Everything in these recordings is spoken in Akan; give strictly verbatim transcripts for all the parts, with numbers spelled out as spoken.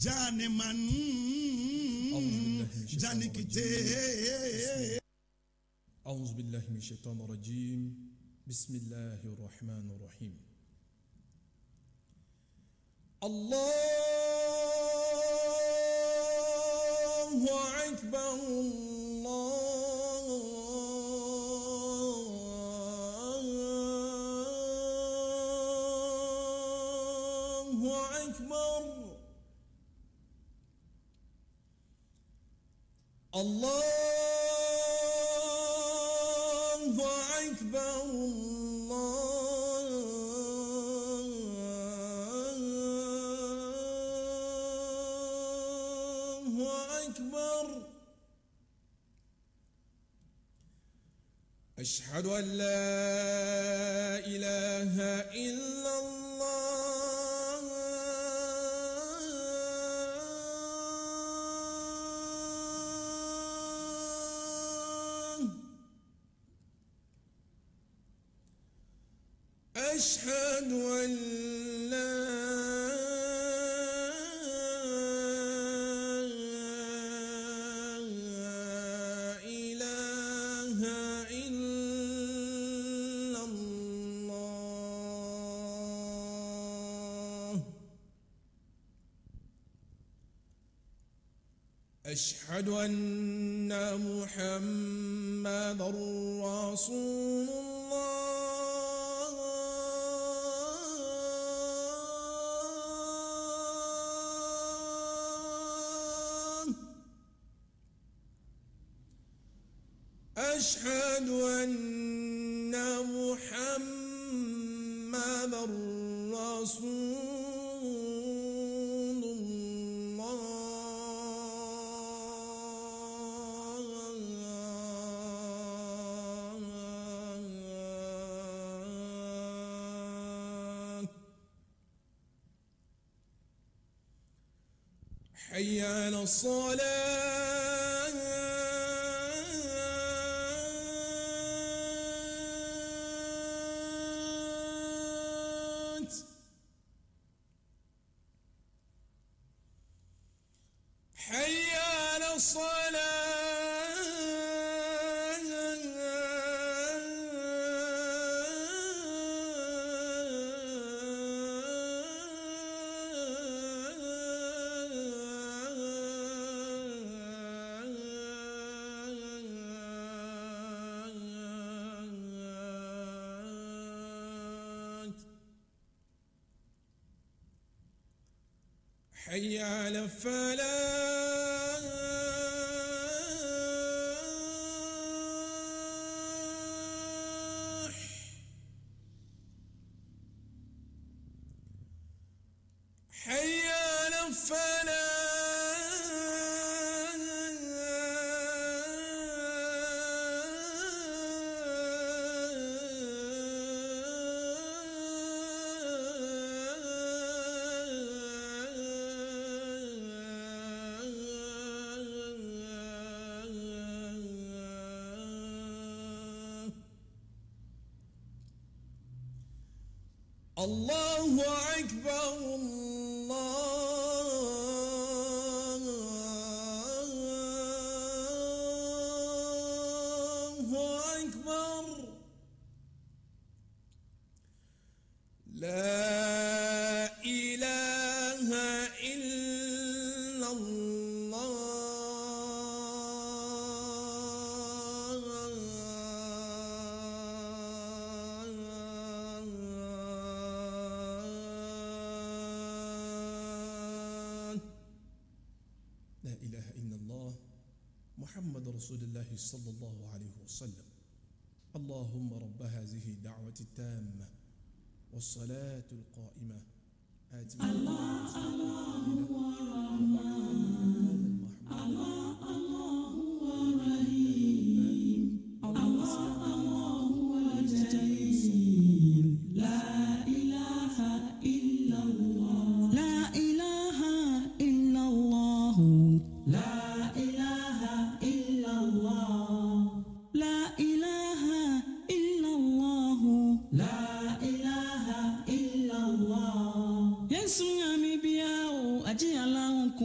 Jani manu Jani kite أعوذ بالله من الشيطان الرجيم بسم الله الرحمن الرحيم الله أكبر الله أكبر الله أكبر الله أكبر أشهد أن لا إله إلا الله أشهد أن لا إله إلا الله أشهد أن محمدًا رسول الله أشهد أن محمدًا رسول الله حي على الصلاة حي على حي على الفلاح حي على الله أكبر الله أكبر لا إله إلا الله لا إله إلا الله محمد رسول الله صلى الله عليه وسلم اللهم رب هذه الدعوة التامة والصلاة القائمة آت الله الله هو الرحمن الله الله هو الرحيم الله الله هو الجليل لا إله إلا الله لا إله إلا الله لا إله إلا الله لا إله إلا الله لا إله إلا الله يسوع مبياو أجي الله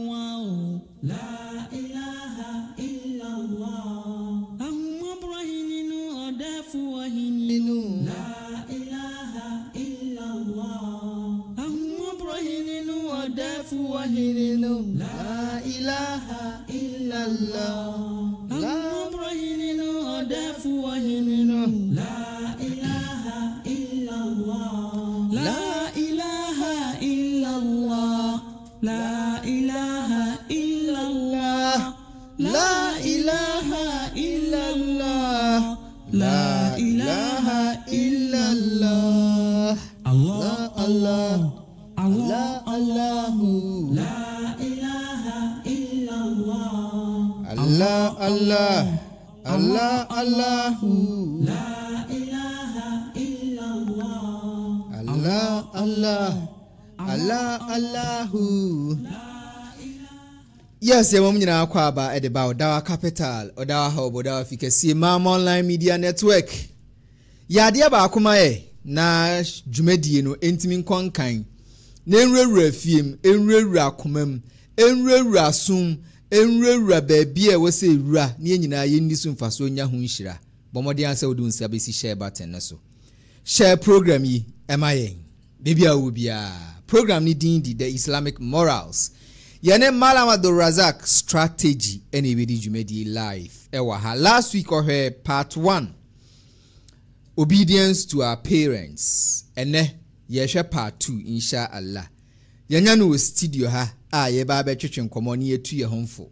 odefu wahininu la ilaha illallah ahumobro hininu odefu wahininu la ilaha illallah ahumobro hininu odefu wahininu la ilaha illallah la ilaha illallah la ilaha illallah la ilaha illallah la ilaha illallah Allah Allah Allah Allahu la ilaha illallah Allah Allah Allah Allahu la ilaha illallah Allah Allah Allah Allahu. Yes, you want to talk about about Odawa Capital, Odawa Hub, Odawa Fikesi, Mam Online Media Network. Ya dia ba kuma e na dwumadie no entimin konkan. Na enwura fiem, enwura komam, enwura sum, enwura baabi a wose ewura na nyina ye ndi so mfaso nya ho nhira. Bomode ansa wodi unsa besi share button na so. Share program yi emayen. Baby a wo bia. Program ni din di the Islamic Morals. Yane Malam Abdul Razak strategy anybody jumedi live. Ewa ha last week or her part one. Obedience to our parents. Ene yesha part two inshallah. Yanyanu studio ha a ye ba be twetwe nkomo ne yetu ye homfo.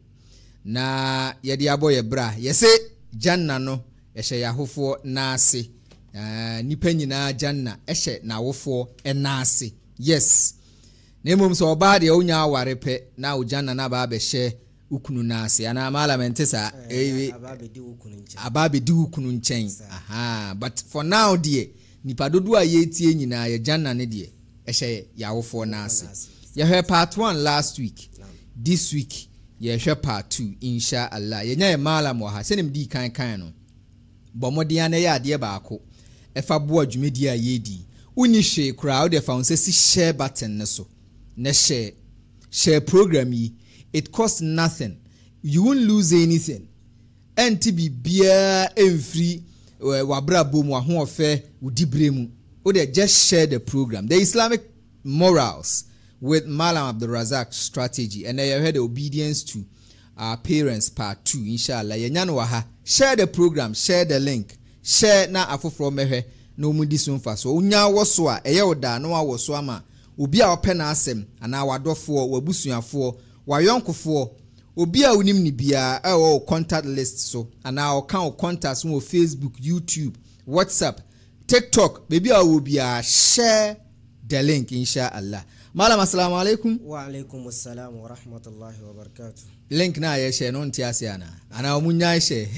Na ye de aboye bra. Yese janna no yehye yahofo na ase. Uh, nipa nyina janna ehye na wofo enase. Yes. Nemum so oba de onya aware pe na ojanna na ba be hye ukunu na ase ana mala mentesa eh ababedi ukunu nchen ababedi ukunu nchen aha but for now de nipa dodo a yetie nyina ye janna ne de ehye yawofo na ase ye hwe part one last week this week ye hwe part two inshallah ye nya ye mala mo ha senem di kan kan no bomodian na ye ade baako efa bo adwumedi a yedi uni hwe kra o de fa unse si share button ne so na share share program yi it costs nothing you won't lose anything and to be bia emfri wabra bom wa ho ofe udibre mu o de just share the program the Islamic Morals with Malam Abdul Razak strategy and I heard the obedience to our parents part two inshallah yenya no ha share the program share the link share na afoforo mehwe no mudi so mfa so onya wo so a eye oda no wo so ama obi a ope na asem ana wadofo wabusuafo wayonkofo obi a unim ni bia e wo contact list so ana o kan o contacts wo Facebook, YouTube, WhatsApp, TikTok baby a wo bia share the link inshallah. Malam assalamu alaikum. Wa alaikum assalam wa rahmatullahi wa barakatuh. Link na ye share no ntiase ana ana omunya share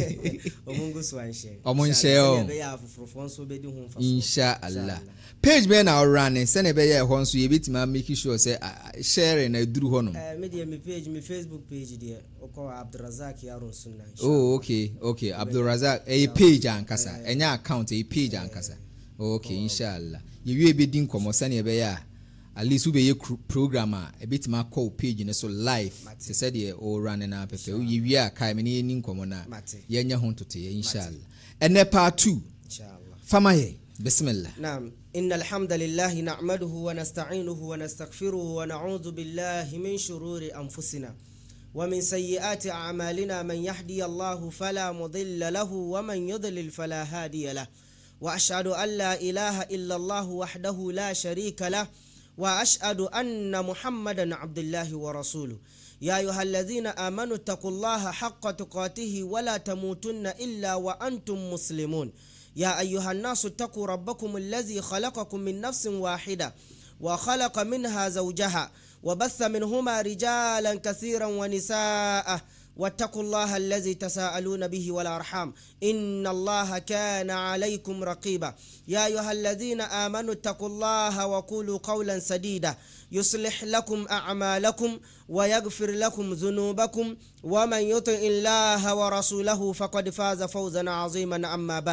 omungu so an share omun share o be ya afufrofo so be di hu mfa inshallah page be na run say na be ye ho so ye betima make sure say share na duru ho no eh me dey me page me Facebook page dey oko Abdul Razak Yarun Sunna. Oh okay okay Abdul Razak a page ankasa enya account a page ankasa okay inshallah ye wie be din komo say na be ya at least we be a programmer a bit ma call page in so live to say the all running up pepe we we are kai me ni nkomo na ye nya ho tote inshallah and part two inshallah famaye bismillah na'am innal hamdalillah na'maduhu wa nasta'inuhu wa nastaghfiruhu wa na'udhu billahi min shururi anfusina wa min sayyiati a'malina man yahdihillahu fala mudilla lahu wa man yudlil fala hadiya lahu wa ashhadu an la ilaha illa Allah wahdahu la sharika lahu وأشهد أن محمدا عبد الله ورسوله يا أيها الذين آمنوا اتقوا الله حق تقاته ولا تموتن إلا وأنتم مسلمون يا أيها الناس اتقوا ربكم الذي خلقكم من نفس واحدة وخلق منها زوجها وبث منهما رجالا كثيرا ونساء واتقوا الله الذي تساءلون به والأرحام إن الله كان عليكم رقيبا يا أيها الذين آمنوا اتقوا الله وقولوا قولا سديدا يصلح لكم أعمالكم ويغفر لكم ذنوبكم ومن يطع الله ورسوله فقد فاز فوزا عظيما أما بعد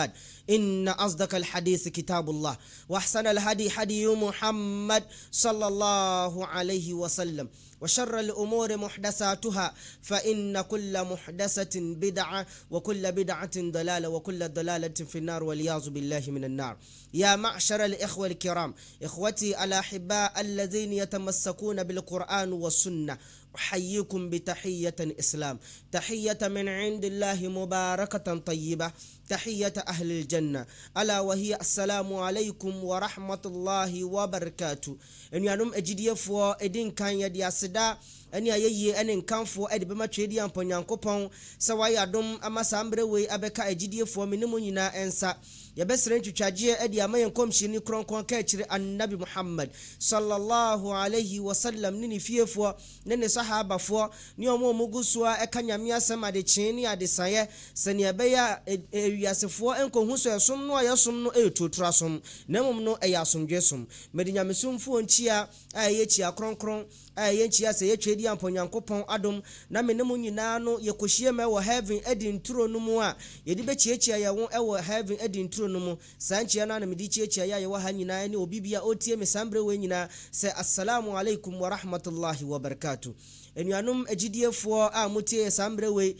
إن أصدق الحديث كتاب الله وأحسن الهدي هدي محمد صلى الله عليه وسلم وشر الأمور محدثاتها فإن كل محدثة بدعة وكل بدعة ضلالة وكل ضلالة في النار والعياذ بالله من النار. يا معشر الإخوة الكرام، إخوتي الأحباء الذين يتمسكون بالقرآن والسنة، أحييكم بتحية الإسلام، تحية من عند الله مباركة طيبة، تحية أهل الجنة، ألا وهي السلام عليكم ورحمة الله وبركاته. إن ينم أجدي فو إدين كان يدي أسدا أني أيي أن كان فو أدي بما تريدي أن بنيانكو بون سوايا دوم أما سامبروي أبكا أجدي فو منمونينا أنسا yabesre ntwitwagie ade amayen komshini kronkron ka akire annabi Muhammad sallallahu alaihi wasallam ni fiefo ne ne sahabafo ne omo mugusoa ekanyame asema de chini ade saye sene abeya ewiasefo enkohuso esom no ayesom no etutrasom nemum no eyasomdwesum medinyamesumfo nchia aye chia kronkron aye nchia se yetwedi amponyankopon adom na menemu nyina no yekohie me wo heaven edi nturo no mu a yedi be chiechia ye wo e wo heaven edi nturo no mu sanchia na na medi chiechia ya ye wo ha nyina ne obibia otie me sambre we nyina se assalamu alaikum wa rahmatullahi wa barakatuh. Enuanum egidiefo a mutie sambre we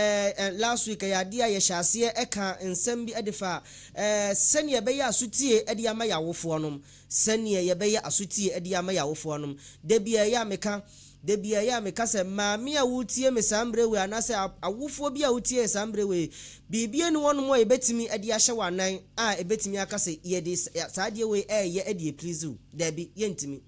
eh last week ya dia ye hyase eka nsem bi edefa eh sene be ya asutie ede ama yawofo nom sene ye be ya asutie ede ama yawofo nom de bia ya meka de bia ya meka se maami a wutie me sambre we anase awofo bi a wutie sambre we bibie ne wono mo ebetimi ede ahye wanan a ebetimi aka se ye de saade we eh ye ede please de bi ye ntimi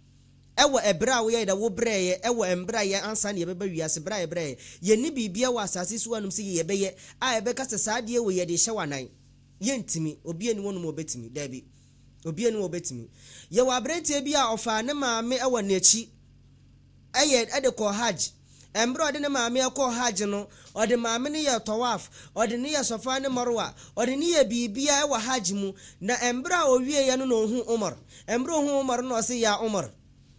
ewo ebra wo ye da wo breye ewo embra ye ansa ne yebeba wiase bra ye breye ye ni bibia wa asase so anum se ye beye a ebeka se saade we ye de hye wanan ye ntimi obi eni wono mo betimi da bi obi eni wo betimi ye wa brete bia ofa ne maame ewo nachi eye ede ko hajj embra ode ne maame ko hajj no ode maame ne ye tawaf ode ne ye sofa ne marwa ode ne ye bibia ewo hajj mu na embra owie ye no no hu Umar embra hu Umar no se ya Umar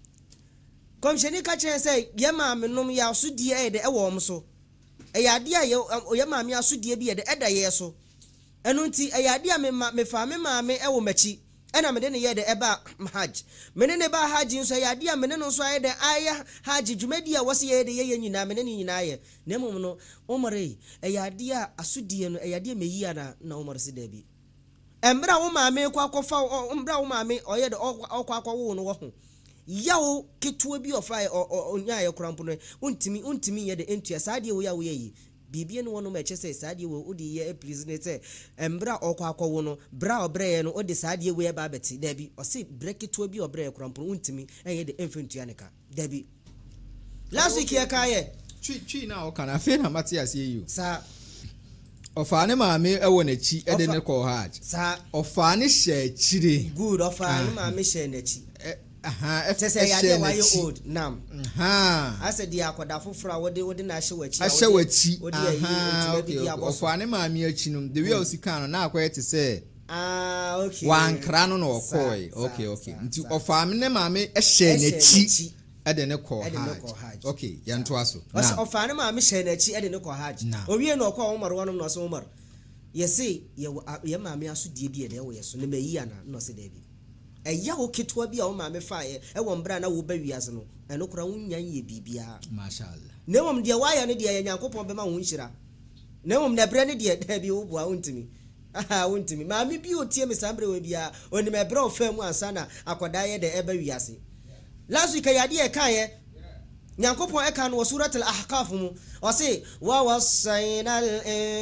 komsheni ka chen say ye maame nom ya asudie e de ewo mso e ya de ye ye maame asudie bi ye de eda ye so enu nti e ya de me me fa me maame ewo machi ena me de ne ye de eba hajj me ne ba hajj nso ya de me ne no so ye de aya hajj jumadi a wose ye de ye nyina me ne nyina ye na mum no Umare e ya de asudie no e ya de me yi ana na Umar se da bi embra wo maame kwa kofa embra wo maame oye de okwa akwa wo no wo ho yawo ketuo bi ofa onya ye krampo no untimi untimi ye de entua saade wo ya wo yi bibie no wono ma eche se saade wo odi ye please ne se embra okwa akwo no bra obre no odi saade wo ye ba beti da bi o se breketuo bi obre krampo untimi eye de enfentua ne ka da bi last week ye ka ye twi twi na o kana fe na Matias ye yi sa ofa ne maame ewo na chi ede ne ko hajj sa ofa ne hye chire good ofa ne maame hye na chi aha F S ya dey why old nam aha ase dia akoda fofora wode wode na ahye wachi ahye wachi wode ayi ntime bi abo ofa ne maame achi num the way o sika no na akoye te se ah okay wan kra no no okoi okay okay nti ofa ne maame ehye na chi ede ne ko hajj okay yanto aso na ofa ne maame hye na chi ede ne ko hajj owie no ko Umar wonom no so Umar yesi ye ye maame aso die bi ede wo yeso ne mayi ana no se da bi eya wo ketwa bi a wo maame faaye e wo mbra na wo ba wiase no eno kura wunyan ye bibia mashallah ne wom de waya ne de ye Nyankopon be ma wo nhira ne wom na bre ne de da bi wo boa wontimi aha wontimi maame bi otie me sambre we bia oni me bre ofam ansa na akoda ye de e ba wiase last week ya de e kan ye Nyankopon e kan wo suratul ahqaf mu o se wa wasainal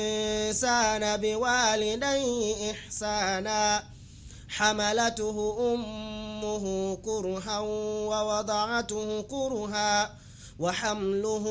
insana biwalidayhi ihsana حملته أمه كرها ووضعته كرها وحمله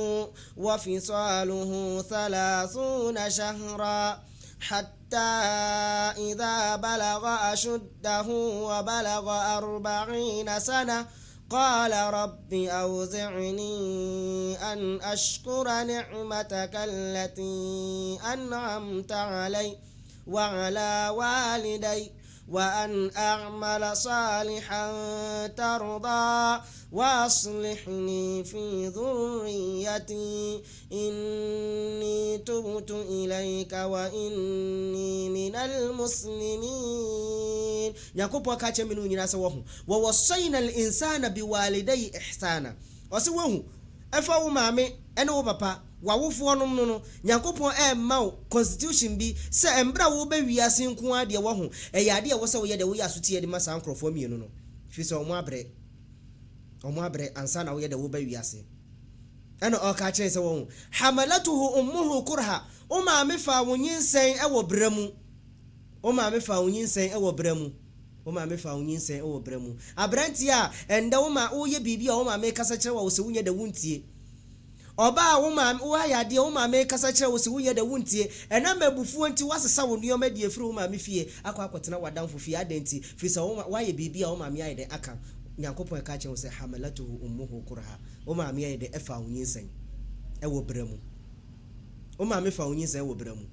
وفصاله ثلاثون شهرا حتى إذا بلغ أشده وبلغ أربعين سنة قال رب أوزعني أن أشكر نعمتك التي أنعمت علي وعلى والدي وأن أعمل صالحا ترضى وأصلحني في ذريتي إني تبت إليك وإني من المسلمين. نكوبو كاتشي منو نيناسا وهو ووصينا الإنسان بوالدي إحسانا وسوهو أفاو مامي أنو بابا wawofo no no Nyankopon e ma constitution bi se embra wo ba wiase nko ade wo ho e yade e wo se wo ye de wo yasotie de masa nkrofo mienu no fi se omo abre omo abre ansa na wo ye de wo ba wiase eno o ka kire se wo hamalatuhu ummuhu kurha o ma me fa wonyinsen e wo bramu o ma me fa wonyinsen e wo bramu o ma me fa wonyinsen e wo bramu abranti a enda wo ma wo ye bibi a wo ma me kasa kire wo se wonye de wuntie oba wo ma wo ayade wo ma me kasa kire wo se wonye de wuntie ena mabufu nti wasesa wo nneoma de efiri wo ma me fie akwa akwotena wadanfo fie adenti fi se wo wa ye bibi a wo ma me ayede aka Nyankopon ka kire wo se hamalatuhu ummuhu kurha o ma me ayede efa wonyinsen e wo bramu o ma me fa wonyinsen e wo bramu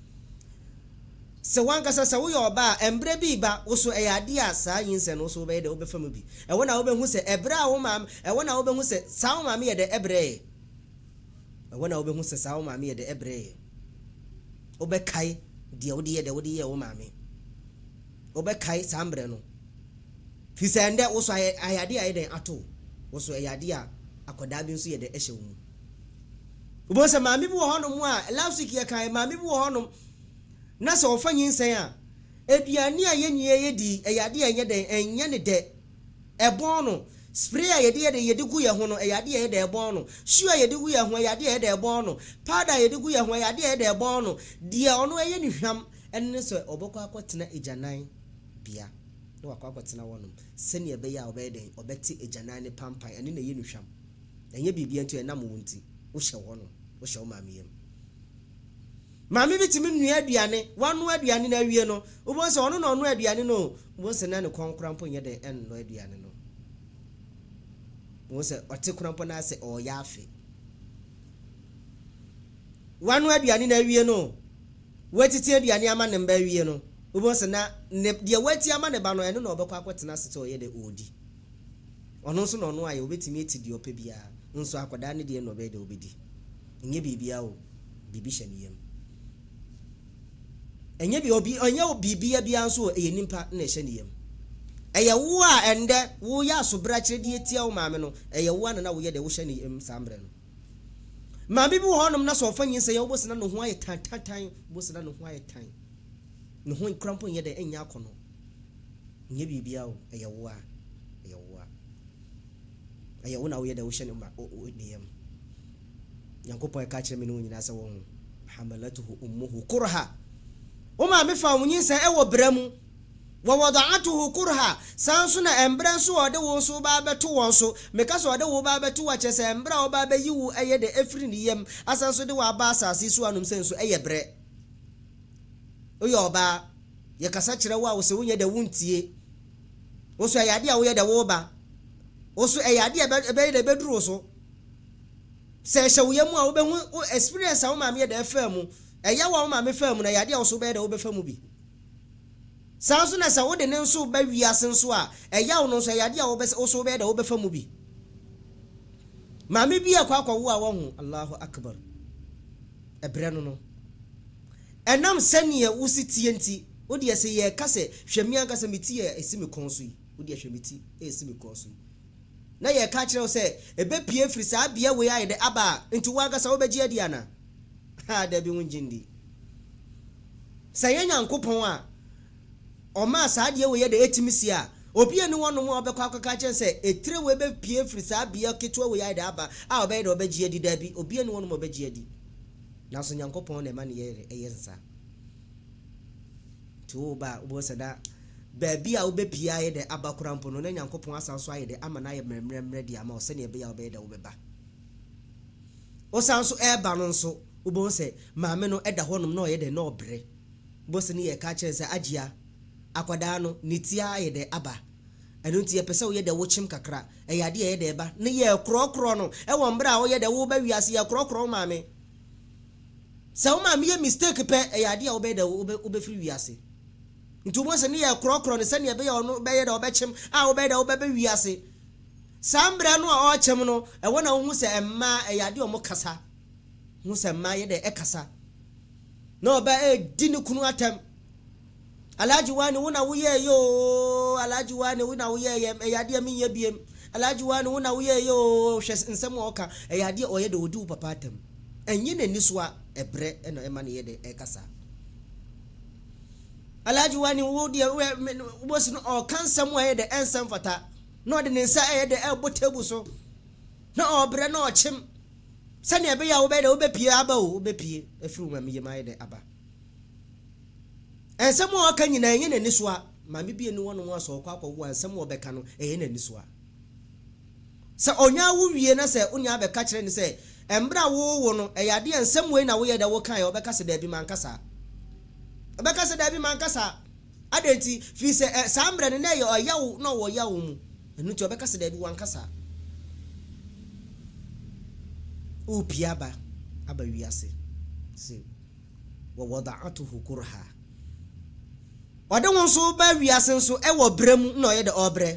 se wan kasa se wo ye oba embre bi ba wo so eyade a saa yinsen wo so be de wo be fam bi e wona wo be hu se ebra wo ma e wona wo be hu se saa wo ma me ye de ebre wana obe hu sesa wo maame ye de ebre obe kai de wo de ye de wo de ye wo maame obe kai sambre no fi sende wo so ayade aye den ato wo so ayade a akoda bi nso ye de ehye wo mu obo se maame bi wo hono mu a last week ye kai maame bi wo hono na se ofanyin sen a eduane a yenye ye di ayade anye den enye ne de ebon no spray a yede yede yede gu ye ho no eyade ye de ebon no shoe a yede gu ye ho eyade ye de ebon no powder yede gu ye ho eyade ye de ebon no de ono eye ni hwam enne so obokọ akotena ejanan bia no wakọ akotena wono sene ebe ya obe den obeti ejanan ne pampan enne na ye ni hwam enye bibia nto enam wonti wo hye wono wo hye wo maamiyem maami bitimi nnua aduane wanu aduane na awie no wo se ono na ono aduane no wo se na ne konkora mpo nye de enno aduane no wo se otekura na se o yafe wanu aduane na awie no wetiti aduane ama ne mba awie no wo se na de weti ama ne ba no eno na obekwa akwetena se o ye de odi ono nso na ono aye obetimi etidi ope bia nso akoda ne de no be de obedi nye bibia o bibi hyaniyem enye bi obi onye obibia bia nso eye nimpa na hyaniyem eye wo a ende wo ya asobra kire die tia wo maame no eye wo na na wo ye de wo hyaniyem sambre no maame bi wo honom na so ofanyin se ye wo bosena no ho aye tan tan tan bosena no ho aye tan no ho nkrampo ye de enya akono nye bibia o eye wo a eye wo a eye wo na wo ye de wo hyaniyem odiyem Nyankopon ka kire me no nyina se wo hamalatuhu ummuhu kurha Uma me fa munyin se e wo bramu wa wada'atuhu kurha sansu na embra nso ode wo so ba beto won so me ka so ode wo ba beto wa chese embra wo ba be yiwu eye de efri ni yem asanso de wa ba asase so anum senso eye bre oyo ba ye kasa kire wo a wo se wonye de wuntie wo so ayade a wo ye de wo ba wo so ayade e be de beduru so se hye wo yemu a wo be hu experience a wo ma me de afamu eya wa ma me fam na yade a wo so be da wo be fam bi sanso na sa wo de ne nso ba wiase nso a eya wo no so yade a wo be wo so be da wo be fam bi ma me bi akwa akwa wo a wo hu Allahu akbar ebre no no enam sane wo sitie nti wo de se ye kase hwemi anga se meti e esimi konso yi wo de hwemeti e esimi konso yi na ye ka kire wo se ebe pie firi sa bia we aye de aba nti wo anga sa wo be gi adi ana ha da bi wunjindi saye Nyankopon a o ma sa de we ye de etimisi a obi eni wono mo obekwa akaka chen se etire we be pie firi sa bia ketwa we ya de aba a obe de obeji adi da bi obi eni wono mo obeji adi na so Nyankopon na ma ne ye eye nsa to ba obo se da ba bia obe pie aye de aba kurampo no na Nyankopon asan so aye de ama na ye mremremre de ama o se ne be ya obe de obeba o san so e ba no nso ubo se maame no eda honom no ye de no bre bosi ni ye ka kire se agia akwada no nitia ye de aba enu nti ye pese wo ye de wo chim kakra e yade ye de eba ne ye krokro no e wo mbra wo ye de wo ba wiase ye krokro maame se wo maame ye mistake pe e yade wo be de wo be free wiase nti mo se ne ye krokro ne se ne be ye ono be ye da obechem a wo be da wo be wiase sambre no a o chem no e wona wo hu se emma e yade o mo kasa hu se emma ye de e kasa no ba e dini kunu atem alaji wani wona wo ye yo alaji wani wona wo ye e yade mi ye biem alaji wani wona wo ye yo hwe nsem o ka e yade o ye de odi wo papa atem enye na niswa ebre e no e ma ne ye de e kasa alaji wani wo de wo se no o kansam wo ye de ensem fata no de nsa e de e botebu so na obre na ochim sane ebe ya wo be de wo be pie aba wo be pie afiri ma miye ma ye de aba ensem wo ka nyina enye na niswa ma me bie ni wono wo so kwa kwa wo ensem wo be ka no enye na niswa sa onya wo wie na se onya be ka kire ni se embra wo wo no e yade ensem we na wo ye de wo kan ye wo be ka se da bi man kasa be ka se da bi man kasa adenti fi se sambre ne na ye oyawo no wo yawo mu enu ti obeka se da bi wan kasa o piaba aba wiase se wa wada'atuhu kurha wade won so ba wiase nso e wo brem na oye de obre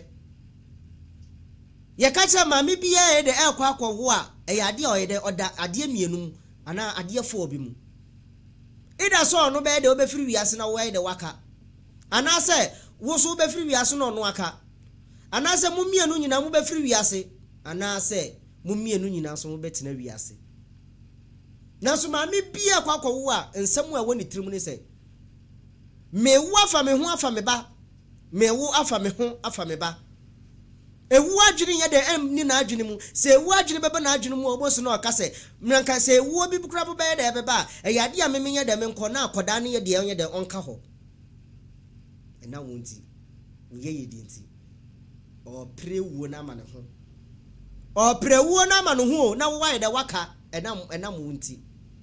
ye ka cha mami bia e de e kwa akwo a e yade oye de oda ade mienum ana ade fo bi mu ida so no be de obefiri wiase na wo ye de waka ana se wo so obefiri wiase no no aka ana se mumienu nyina mu befiri wiase ana se mumienu nyina so mu betena wiase na so ma me bia kwakwo a ensem a woni tirim ne se mewu afa me ho afa me ba mewu afa me ho afa me ba ewu adwene ye de em ni na adwene mu se ewu adwene beba na adwene mu obo so na oka se mranka se ewu obi bukura bo be de beba e yade a memenye de me nko na akoda ne ye de ye de onka ho ena wonti ye ye di nti o prewu na ma ne ho o prewu na ma no ho na wo wa de waka ena ena wonti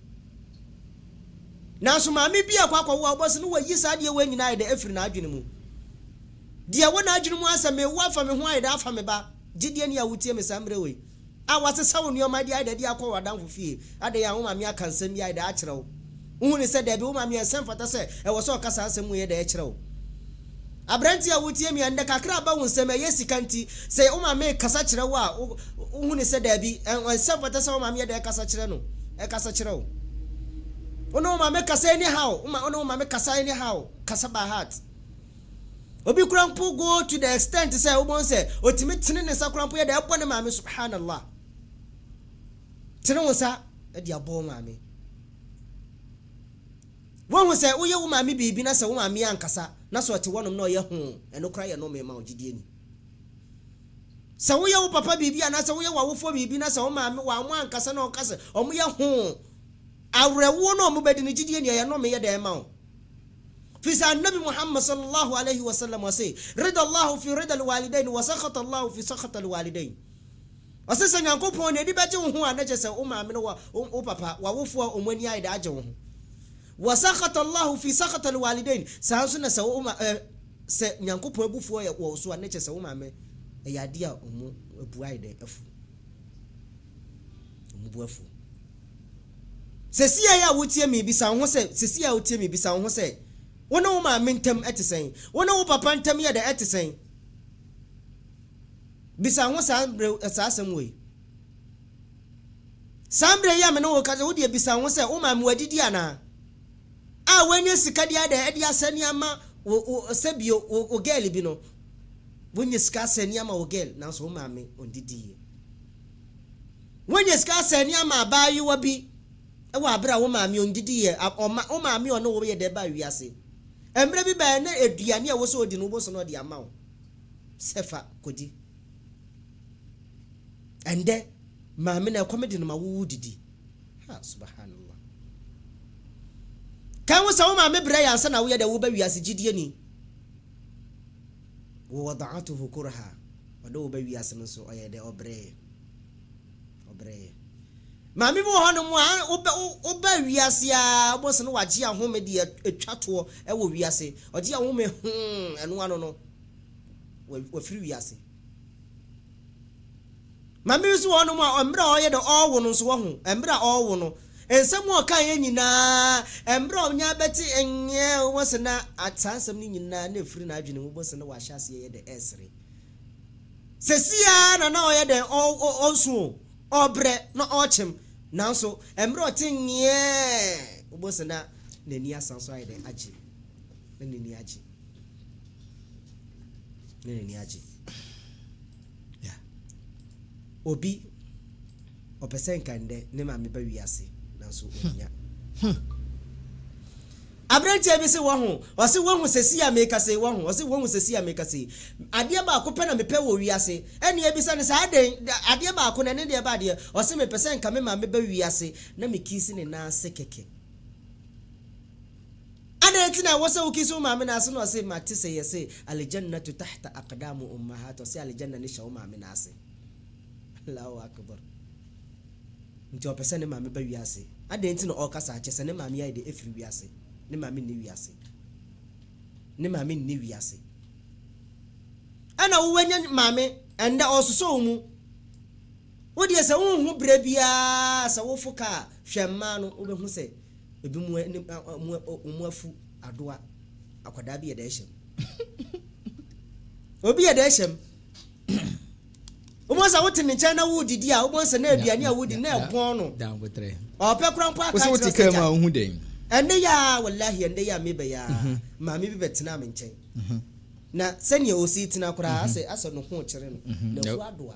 na so ma me bia kwakwa wo obo so no wayi sa de we nyina de afiri na adwene mu dia wona adwene mu asa me wo afa me ho ayde afa me ba gidie ne ya wutie me samre we a wase sawo ne o ma de ayde de akwa wadanfo fie ade ya ho ma me aka nsam ya ayde a kyerɛw hu ne se de be wo ma me ensem fata se e wo so kasa nsam mu ye de a kyerɛw abranti ya wutie me ande kakra ba wo nsam ye sikanti se wo ma me kasa kyerɛw a hu ne se de bi ensem fata se wo ma me de kasa kyerɛ no e kasa kyerɛw ono ma me kasa anyhow ono ma me kasa anyhow kasa by heart obi kurampo go to the extent say obon say otimi tene ne sakurampo ye da ebo ne maame subhanallah tene wonsa e dia bo maame won say wo ye wo maame bibi na say wo maame ankasa na so te wonom na o ye ho eno kra ye no me ma ogidie ni say wo ye wo papa bibi na say wo ye wa wofo bibi na say wo maame wa mo ankasa na o kase o mo ye ho awrewo no mo bedi ni gidie ni ye no me ye da ma o في سان النبي محمد صلى الله عليه وسلم وسي رضا الله في رضا الوالدين وسخط الله في سخط الوالدين وسي نيانكوپون edi beje ho anaje se o maame no o papa wa wofo omani aide aje ho وسخط الله في سخط الوالدين sanso na se o se nyankopon abufo ye wo so anaje se o maame e yade a omo abu aide afu omo bu afu sesia ya wotie mi bisa ho se sesia wotie mi bisa ho se wona wo ma mentem etesen wona wo papa ntem ye de etesen bisa ho sambre asasem we sambre ya me no wo kaze wo de bisa ho se wo ma me wadidi ana a wanye sika dia de edi asani ama wo sebio wo girl bi no wanye sika asani ama wo girl na so wo ma me ondidi wanye sika asani ama baayi wa bi e wa abra wo ma me ondidi ye o ma me ono wo ye de ba wiase emre bi ba na eduane a wo so odi no bo so no de ama wo sefa kodi ende ma me na comedy no ma wo didi ha subhanallah kan wo sa wo ma me bra ya ansa na wo ye de wo ba wiase gidie ni wo wada'atuhu kurha wado wo ba wiase no so oye de obre obre mami bo hono mu a oba wiase a bo se no waje ahome de atwato e wo wiase oje ahome hm eno ano no wa firi wiase mami so hono mu a emra oye de owo no so wo ho emra owo no ensem o kan ye nyina embre onya beti enye wo se na atansem ni nyina na efiri na adwene wo se na wa hyase ye de esre sesia na na o ye de onsu obre na ochem nanso embre otinye wo se na nani asanso ye de agi na nani agi na nani agi yeah obi opesen kande ne ma me ba wiase nanso onya abrantie bi se wo ho o se wo ho sesi ya me kase wo ho o se wo ho sesi ya me kase ade ba ko pe na me pe wo wiase ene e bi se ne sa ade ade ba ko ne ne de ba de o se me pesen ka me ma me ba wiase na me kisi ne na se keke ana tina wo se wo kisi ma me na se no se ma ti se yese aljannatu tahta aqdamu ummahat o se aljanna ne shawo ma me na se Allahu akbar nti opese ne maame ba wiase ade nti no okasa achese ne maame ya de efiri wiase ne maame ne wiase ne maame ne wiase ana wo wanya maame enda ososo mu wo de se wo hu bra bia se wo fuka hwemma no wo be hu se ebi mu mu afu adoa akwada bi ye da ehyem obi ye da ehyem Omo sa wote ne nkyɛn na wodidi a omo sa na aduane a wodi na ɛbɔn no down with three ɔpɛ kran pa ka wo wote ka ma hu den ende ya wallahi ende ya mebe ya ma me bi betena me nkyɛn na sɛnea osi tena kora ase ase no ho kyere no na fu adoa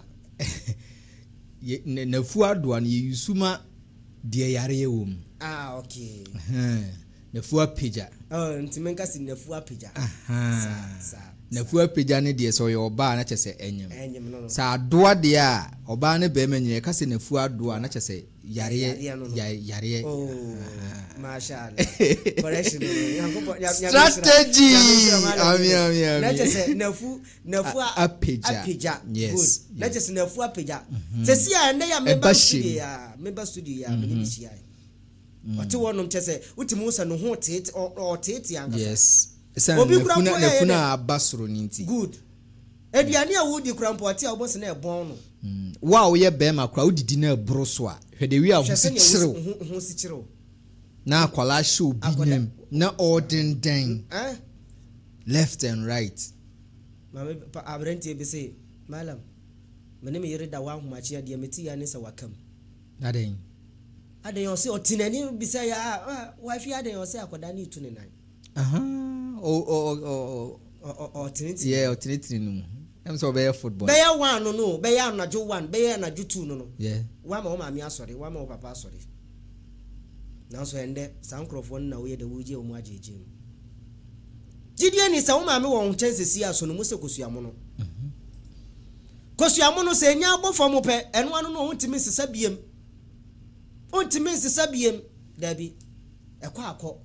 ye na fu adoa no ye yusuma de yare ye wom ah okay na fu apija oh ntimenka si na fu apija sa sa na fu apija ne de so ye oba na kyese enyem enyem no sa adoa de a oba ne be menye ka se na fu adoa na kyese yare yare oh mashallah correction strategy ami ami ami na kyese na fu na fu apija apija yes na kyese na fu apija sesi a ende ya member studio ya member studio ya me bi chia ɔte wɔnom kyese utimi usa no ho tete o tete anga yes obi kura na funa abasoro ninti good aduane a wodi kura mpɔte a wobɔ se na ɛbɔn no wa wo ye be ma kura wodidi na ebro so a hwede wi a ho si kyereo ho si kyereo na akwala show binyam na ordenden eh left and right mama abrantie bi se malam mene me yere da wa homachi ya de meti ya ne sa wakam aden aden o se otinani bi se ya wa fi aden o se akoda ni tu ne nan aha o o o o tiniti yeah o tiniti no em so be football be ya one no no be ya anajo one be ya anajo two no no yeah wa ma o ma mi asori wa ma o papa asori na so ende sankrofo na wo ye de wo je o mu ajeje mu jidie ni sa wo ma mi wo nkyɛn sesi aso no mu se kosuamo no mhm kosuamo no se nya abofo mo pe eno ano no ontimi sesa biem ontimi sesa biem dabi ekɔ akɔ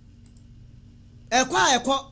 ekwa ekwa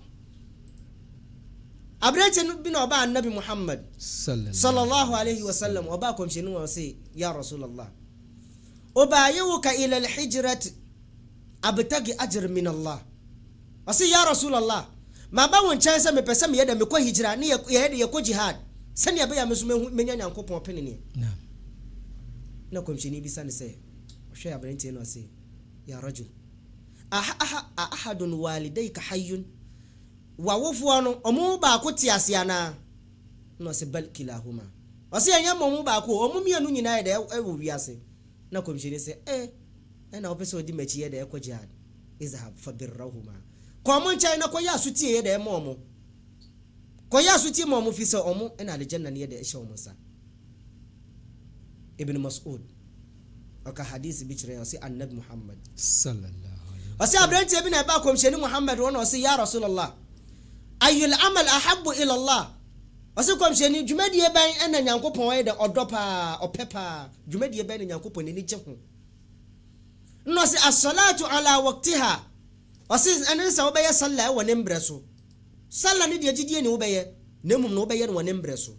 abrete no bi na oba annabi Muhammad sallallahu alaihi wasallam oba komshinu wa say ya rasulullah oba yuka ila alhijrat abtagi ajr min Allah wasi ya rasulullah ma ba won chan se me pese me yeda me ko hijra ne ye de ye ko jihad sani ya be ya mesu menya nyankopon pene ne na na komshini bi sane se hwe abrete no say ya rajul aha ahadun walidayka hayyun wa wofu no omu ba ko tiase na no se bal kilahuma wase anya momu ba ko omu mienu nyina ye de e wo wiase na komshini se eh na opese odi machi ye de e ko jihad izhab fabirrahuma ko mon chai na ko ya sutie ye de momu ko ya sutie momu fi se omu na aljanna ne ye de e she omu sa ibn mas'ud aka hadisi bi kire wase annabi Muhammad sallallahu wasi abrante bi na ba komsheni Muhammad wona wasi ya rasulullah ayul amal ahabbu ila Allah wasi komsheni dwumadie ban ena nyankopon ye de odopa opepa dwumadie ban nyankopon ni gye ho no si as-salatu ala waqtiha wasi enen sa obeye sallah wo ne mbre so sallah ni de gidie ni obeye nemum no obeye no ne mbre so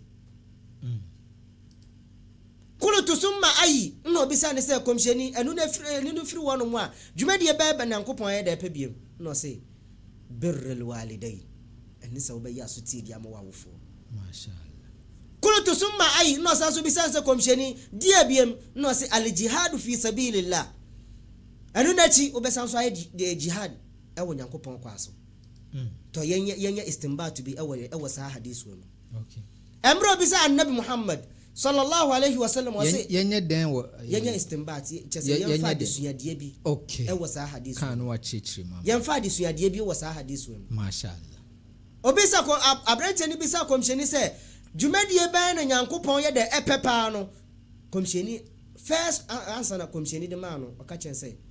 kulutu summa ayi no bisa ne se komsheni enu na firi enu no firi wono mu a dwumadie ba ba nankopon ye da pa biem no se birrul walidain eni sa obayi asoti dia ma wawofo mashallah kulutu summa ayi no sa so bisa se komsheni dia biem no se al jihad fi sabilillah enu na chi obesan so aye jihad e wo Nyankopɔn kwa so to yenye yenye istinbat bi e wo e wo sa hadith wo okay emro bi sa annabi Muhammad sallallahu alaihi wasallam wase yenye den wo yenye istinbat chese yenfa adisuade bi okay e wo sa hadith kan wa chichiri ma yenfa adisuade bi wo sa hadith wo mashallah obisa ko abrante ni bisa komsheni se dwumadie ban na Nyankopɔn ye de epepa no komsheni first answer na komsheni de ma no aka chen se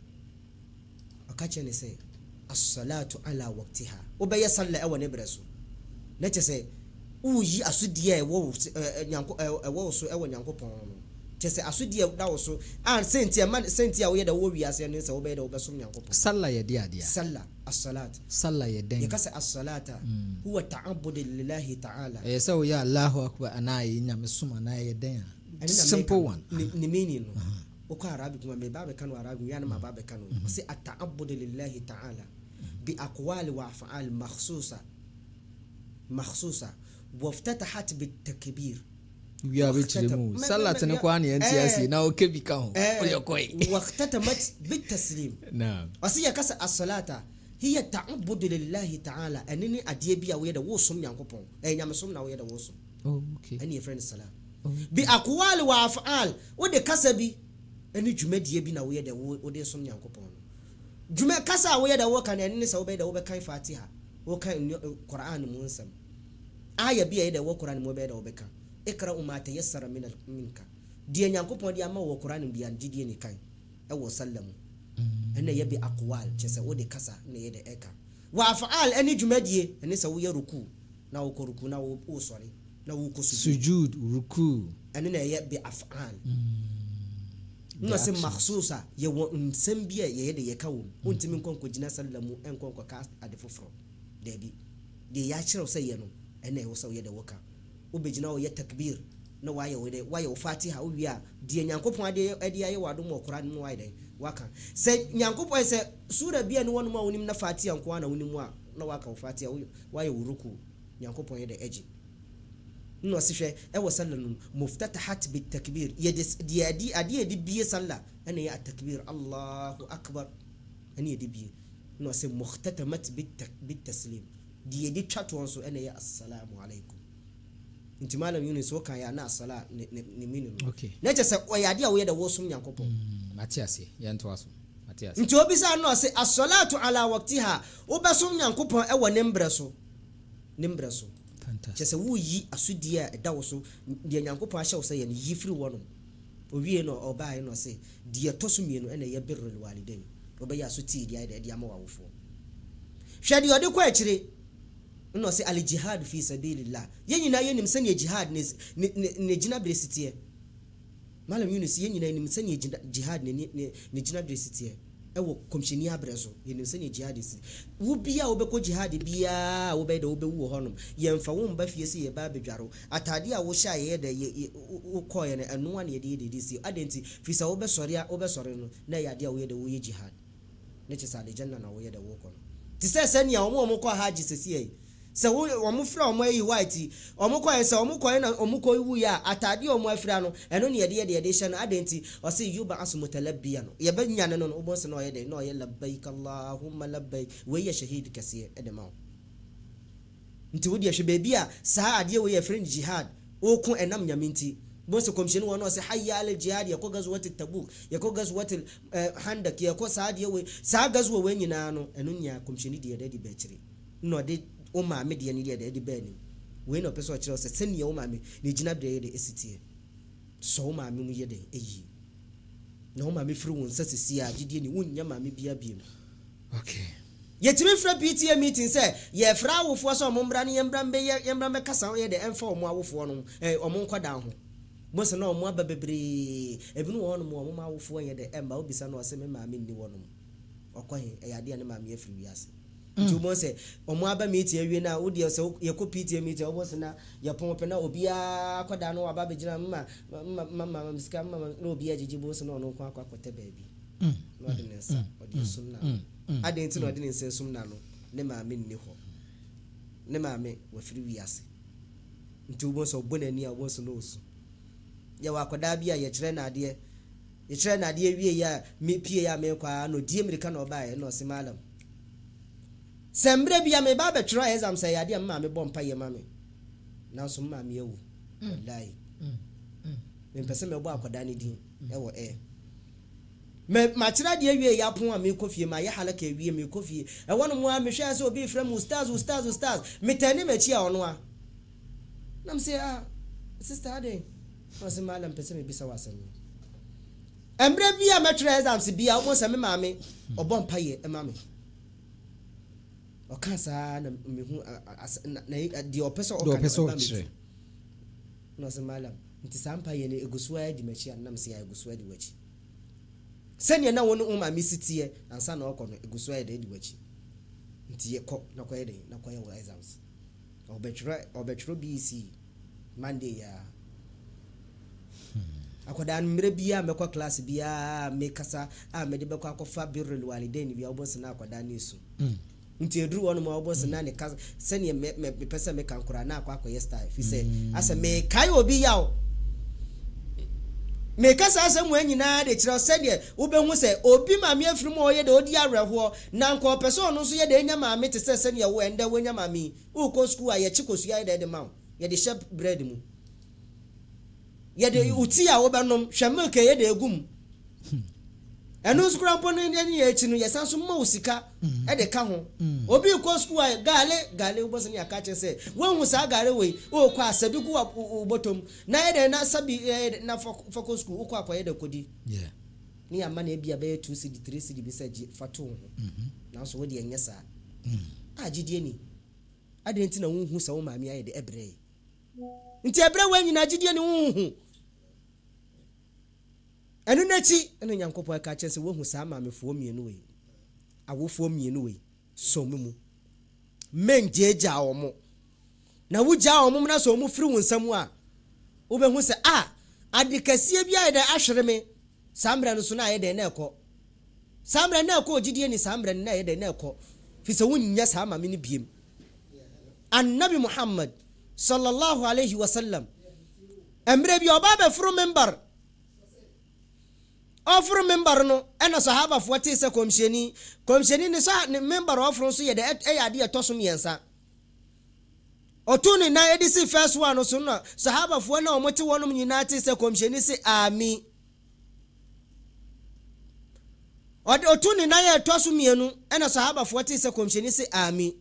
aka chen se as-salatu ala waqtiha obeye salla e woni breso na chese uyi asudie e wo Nyanko e wo so e wo Nyankopɔn no chese asudie da wo so an senti man senti a wo ye da wo wiase no se obeye da obeso Nyankopɔn salla ye dia dia salla as-salat salla ye den yakasa as-salata huwa ta'abbudu lillahi ta'ala e se wo ya Allahu akbar ana yi nyame suma na ye den simple one ni meaning no o ko arabic ma me ba be kanu arabic ya na ma ba be kanu se at-ta'abbudu lillahi ta'ala bi aqwali wa af'al makhsusa makhsusa waftatahat bit takbir we are rich mu salat ne kwa ne antiasi na o kebi ka ho o yokoi waftatamat bit taslim na'am asiya kasa as-salata hiya ta'abbudu lillahi ta'ala anini adie bia we da wo som Nyankopɔn eh nyamesom na we da wo som oh okay ani e friend salat bi aqwali wa af'al wo de kasa bi ani dwumadie bi na we da wo de som Nyankopɔn dwuma kasa wo ye da wo kan ani se wo be da wo be kan Fatiha wo kan Qur'an mu nsam aya bi ye da wo Qur'an mu be da wo be kan ikra ma tayassara min minka die Nyankopɔn di ama wo Qur'an bi an didie ni kan e wo sallamu ene ye bi aqwal chese wo de kasa ne ye de eka wa af'al ani dwumadie ani se wo ye ruku na wo ko ruku na wo o sori na wo ko sujud ruku ani na ye bi af'al no se makhsusa ye wo nsem bia ye de ye kawo untimi nkonko gina sallamu enkonko ka adefofro de bi de ya kire se ye no ene wo se ye de woka obegina wo ye takbir na wa ye wo de wa ye Fatiha wo wia de Nyankopɔn ade ade aye wado mo Qur'an mo wa de waka se Nyankopɔn se sura bia no wonu ma wonim na Fatiha nko na wonim a na waka Fatiha wa ye wuruku Nyankopɔn ye de eji no sihwe e wo sallallahu muftatahat bit takbir yadis diadi adi adi biye salla ana ya takbir Allahu akbar ani adi biye no se muhtatamat bit taslim diadi chatwon so ana ya assalamu alaikum inti malam Yunus wo kan ya na sala ni minu okay na je se o ya dia wo ye da wo sum Nyankopɔn matiase ye nto aso matiase nti obi sa no se as-salatu ala waqtiha obesum Nyankopɔn e wo nembre so nembre so chese wo yi asudie a da wo so de Nyankopɔn ahye wo se ye ne yifiri wo no owie no obae no se de toso mienu ene ye birrul walidain obaye asuti dia de ama wawofo hwe de ode kwa akire no se al jihad fi sabilillah ye nyina ye nim se ne jihad ne ne gina bresitie malam Yunus ye nyina nim se ne jihad ne ne gina bresitie ewo komshini abrezo ye nim se ne jihad si wo bia wo be ko jihad bia wo be da wo be wo honum ye mfa wo mba fie se ye ba bedwaro atade a wo sha ye da wo koye ne eno ane ye de de si adenti fi sa wo be sori a wo be sori no na ya de wo ye da wo ye jihad ne che sa de janna na wo ye da wo kono ti se se ne a wo mo ko haji se si e se wo mo fra o mo yi white o mo ko se o mo ko na o mo ko wu ya atade o mo afra no eno ne ye de ye de hye no adenti o se yuba asu mutalabbiya no ye banya no no o bo se no ye de no ye labbaik allahumma labbaik we ye shahid kasiye edema nti wo de hye bebia sa ade we ye friend jihad o ku enam nyaminti bo se komsheni wono se hayya al jihad ya ko gazwat tabuk ya ko gazwat handak ya ko sa ade we sa gazwo we nyina no eno nya komsheni de de be kire no de o ma me de ne de de bani we no person kire se sene o ma me ne gina de de esitie so o ma me mu ye de eyi na o ma me firi won sasisi a gidie ni wonya ma me bia bia okay ye timi fra P T A meeting say ye fra awofo so mo mbra ne ye mbra be ye mbra be kasa ye de emfa o mo awofo no eh o mo nkwada ho mo se na o mo aba bebre ebi no won mo mo awofo ye de emba obisa na o se me ma me ni wono okwahe e ya de ne ma me afiri wiase nti mo se omo aba meeting awie na wo de se ye ko P T A meeting obo se na ye pon pe na obi akoda no aba be gina mma mama miska mama no obi agigi bo se na no kwa akwata baabi no de nsa o de sum na adenti no de nsa sum na no ne ma me nni ho ne ma me wa firi wiase nti obo se obo na ni obo se no osu ye wa akoda bia ye kire na ade ye chere na de wie ya me pie ya me kwa no die America na oba ye no se malam sembre bia me ba be try exam say ya de ma me bompa ye ma me na so ma me ewu wallahi me pese me bo akoda ne din e wo e me ma kira de wie ya pon a me kofie ma ye halaka wie me kofie e wono mo a me hwe ase obi frem ustaz ustaz ustaz me tani me chi a ono a nam se ah sister ade was malam pese me bisa wasam embre bia me try exams bia wo se me ma me obon paye e ma me o kansa na me hu na di opesa o kan no se malam nti sampa ye ne egusua di machi anam se ya egusua di wachi senya na wonu umma mi sitie ansa na okọ no egusua di wachi nti ye kọ na kwa ye na kwa ye wa exams obetro obetro B C Monday ya akoda mre bia mekọ class bia me kasa a me de bekọ akọfa birrul walidain bia obo se na akoda na esu nti eduru wonu ma obo se na ne kasa senya me me pese me kankura na akọ akọ yesterday fi se asa me kai obi yawo me kasa asa mu anyina de kire se de wo be hu se obi ma me afiri mu oye de odi awerho na nko person no so ye de nya ma me te se se ne wo enda wo nya ma me wo ko school aye chikosu ya de de ma ye de shep bread mu ye de uti a wo be nom hwemilk ye de egum enu skura mpo ne ne ye chi no ye sanso ma usika e de ka ho obi ko school aye gale gale wo se ne aka che se wo hu sa gale we wo kwa asabi ku botom na ye de na sabi na foko school wo kwa kwa ye de kodi yeah ni amma na bia be two C D three C D bi se fato ho na so wo de enye sa a gidie ni ade nti na wo hu sa wo ma me aye de ebre nti ebre wa nyina gidie ni wo hu enu nachi enu nyankopon aka chese wo hu sa ma me fo mienu we awofo mienu we so mu menjeja omo na wuja omo na so mu firi wo nsam a wo be hu se ah adikasie bia de ahwere me sambre no so na ye de na ekọ sambre na ekọ gidie ni sambre na ye de na ekọ fi se wunya sa ma me ni biem annabi Muhammad sallallahu alaihi wasallam emre bi oba be furu member ofuru member no ena sahaba fuati se komsheni komsheni ni sa ni member ofuru so ye de e ya de to so miensa otuni na edisi first one so na sahaba fu na omoti wonum nyina ti se komsheni se ami otuni na ye to so mienu ena sahaba fuati se komsheni se ami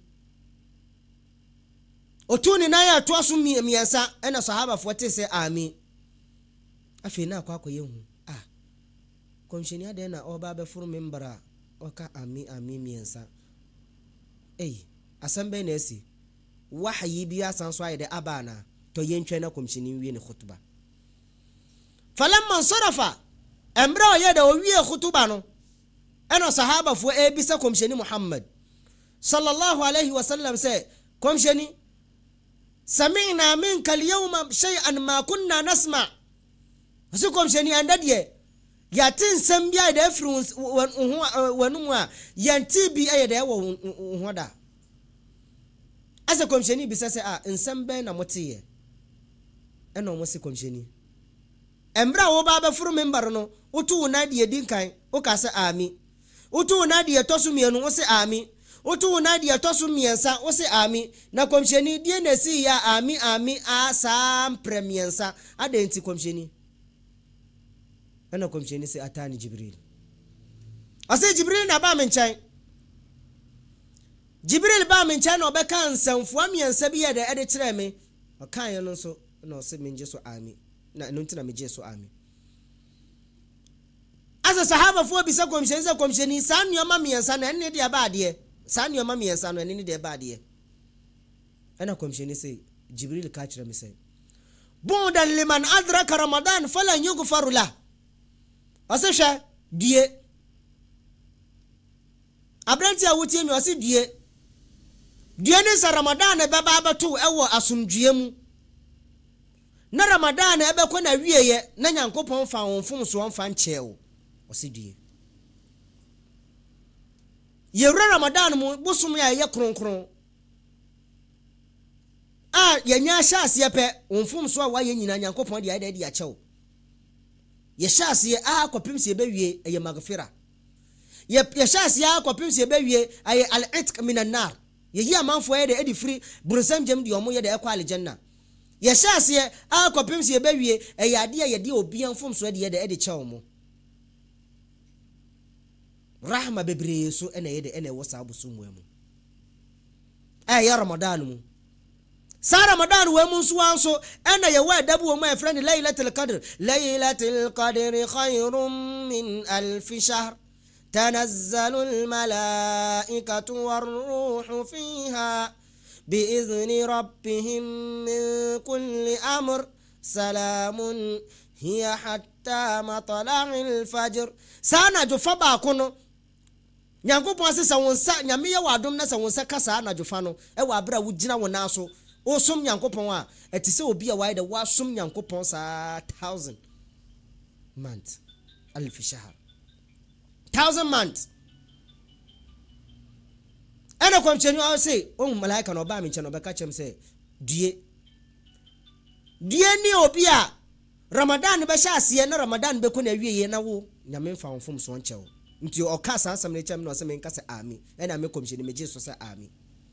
otuni na ya to aso miensa ena sahaba fote se ami afi na akwa akwa yehu ah komsheni ade na oba be furu membera oka ami ami miensa eh asambe na esi wahyi biya sanso ayde abana to yentwe na komsheni wi ne khutba falamma sarafa amra yada o wi khutba no ena sahaba fo e bisa komsheni Muhammad sallallahu alaihi wasallam se komsheni سمعنا منك اليوم شيئا ما كنا نسمع اسكم شني اندديه yatin sambia da influence wanu a yanti bi aye da wo hoda asa komsheni bi sase a nsambe na motiye eno mo se komsheni embra wo ba ba furu member no utu na de dinkan o ka se ami utu na de tosu mienu o se ami utu na de tosu miensa o se ami na komsheni die na si ya ami ami a sam premiensa adenti komsheni ana komsheni se atani Jibril ase Jibril na ba menchan Jibril ba menchan no be kan sanfo amiensa bi ye de ede kire me o kan ye no so no se menje so ami na no ntina meje so ami asa sahaba fo bi se komsheni se komsheni san nyoma miensa na ene de ba de san nyoma miensa no ene de ba de ana komsheni se Jibril ka kire me se budan liman adraka ramadan falan yughfaru la asesha die abranti awutie mi osi die die ni sa ramadan e baba abatu ewo asumdue mu na ramadan e be ko na wieye na nyankopon fa wonfom so wonfa nchewo osi die yewra ramadan mu busum ya ye kronkron a yenya sha ase pe wonfom so wa ye nyina nyankopon de aida de achewo yɛhyɛ aseɛ a kɔpem sɛ yɛbɛwie ɛyɛ magfira yɛhyɛ aseɛ a kɔpem sɛ yɛbɛwie ɛyɛ al-itq min an-nar yɛyi amanfo yɛ de ɛdi firi burunsam gyam de ɔmo yɛ de ɛkɔ aljanna yɛhyɛ aseɛ a kɔpem sɛ yɛbɛwie ɛyɛ adeɛ yɛde obian fom so de yɛ de ɛde kyɛw mo rahma bebree so ɛna yɛ de ɛna ɛwɔ saa bosom mu mu ɛyɛ ramadan mu sa ramadan we mun suwan so ena ye wa dabu wo my friend laylatul qadr laylatul qadr khayrun min alf shahr tanazzalu al malaikatu war ruhu fiha bi'izni rabbihim min kulli amr salamun hiya hatta matla'il fajr sana jo fa ba kono nyankopon ase sa wonsa nyame ye wadom na sa wonsa kasa na jo fa no e wa abra wo gina wona so osom nyankopon a etise obi a wae de wasom nyankopon sa thousand month alf shahr thousand month ana komcheni o say o malaika no ba mi nche no be ka chem say due due ni obi a ramadan be sha ase na ramadan be ko na wieye na wo nyame mfa wonfom so nchewo nti o ka sa asam ne chem no se me nka se ami ana me komcheni me je so se ami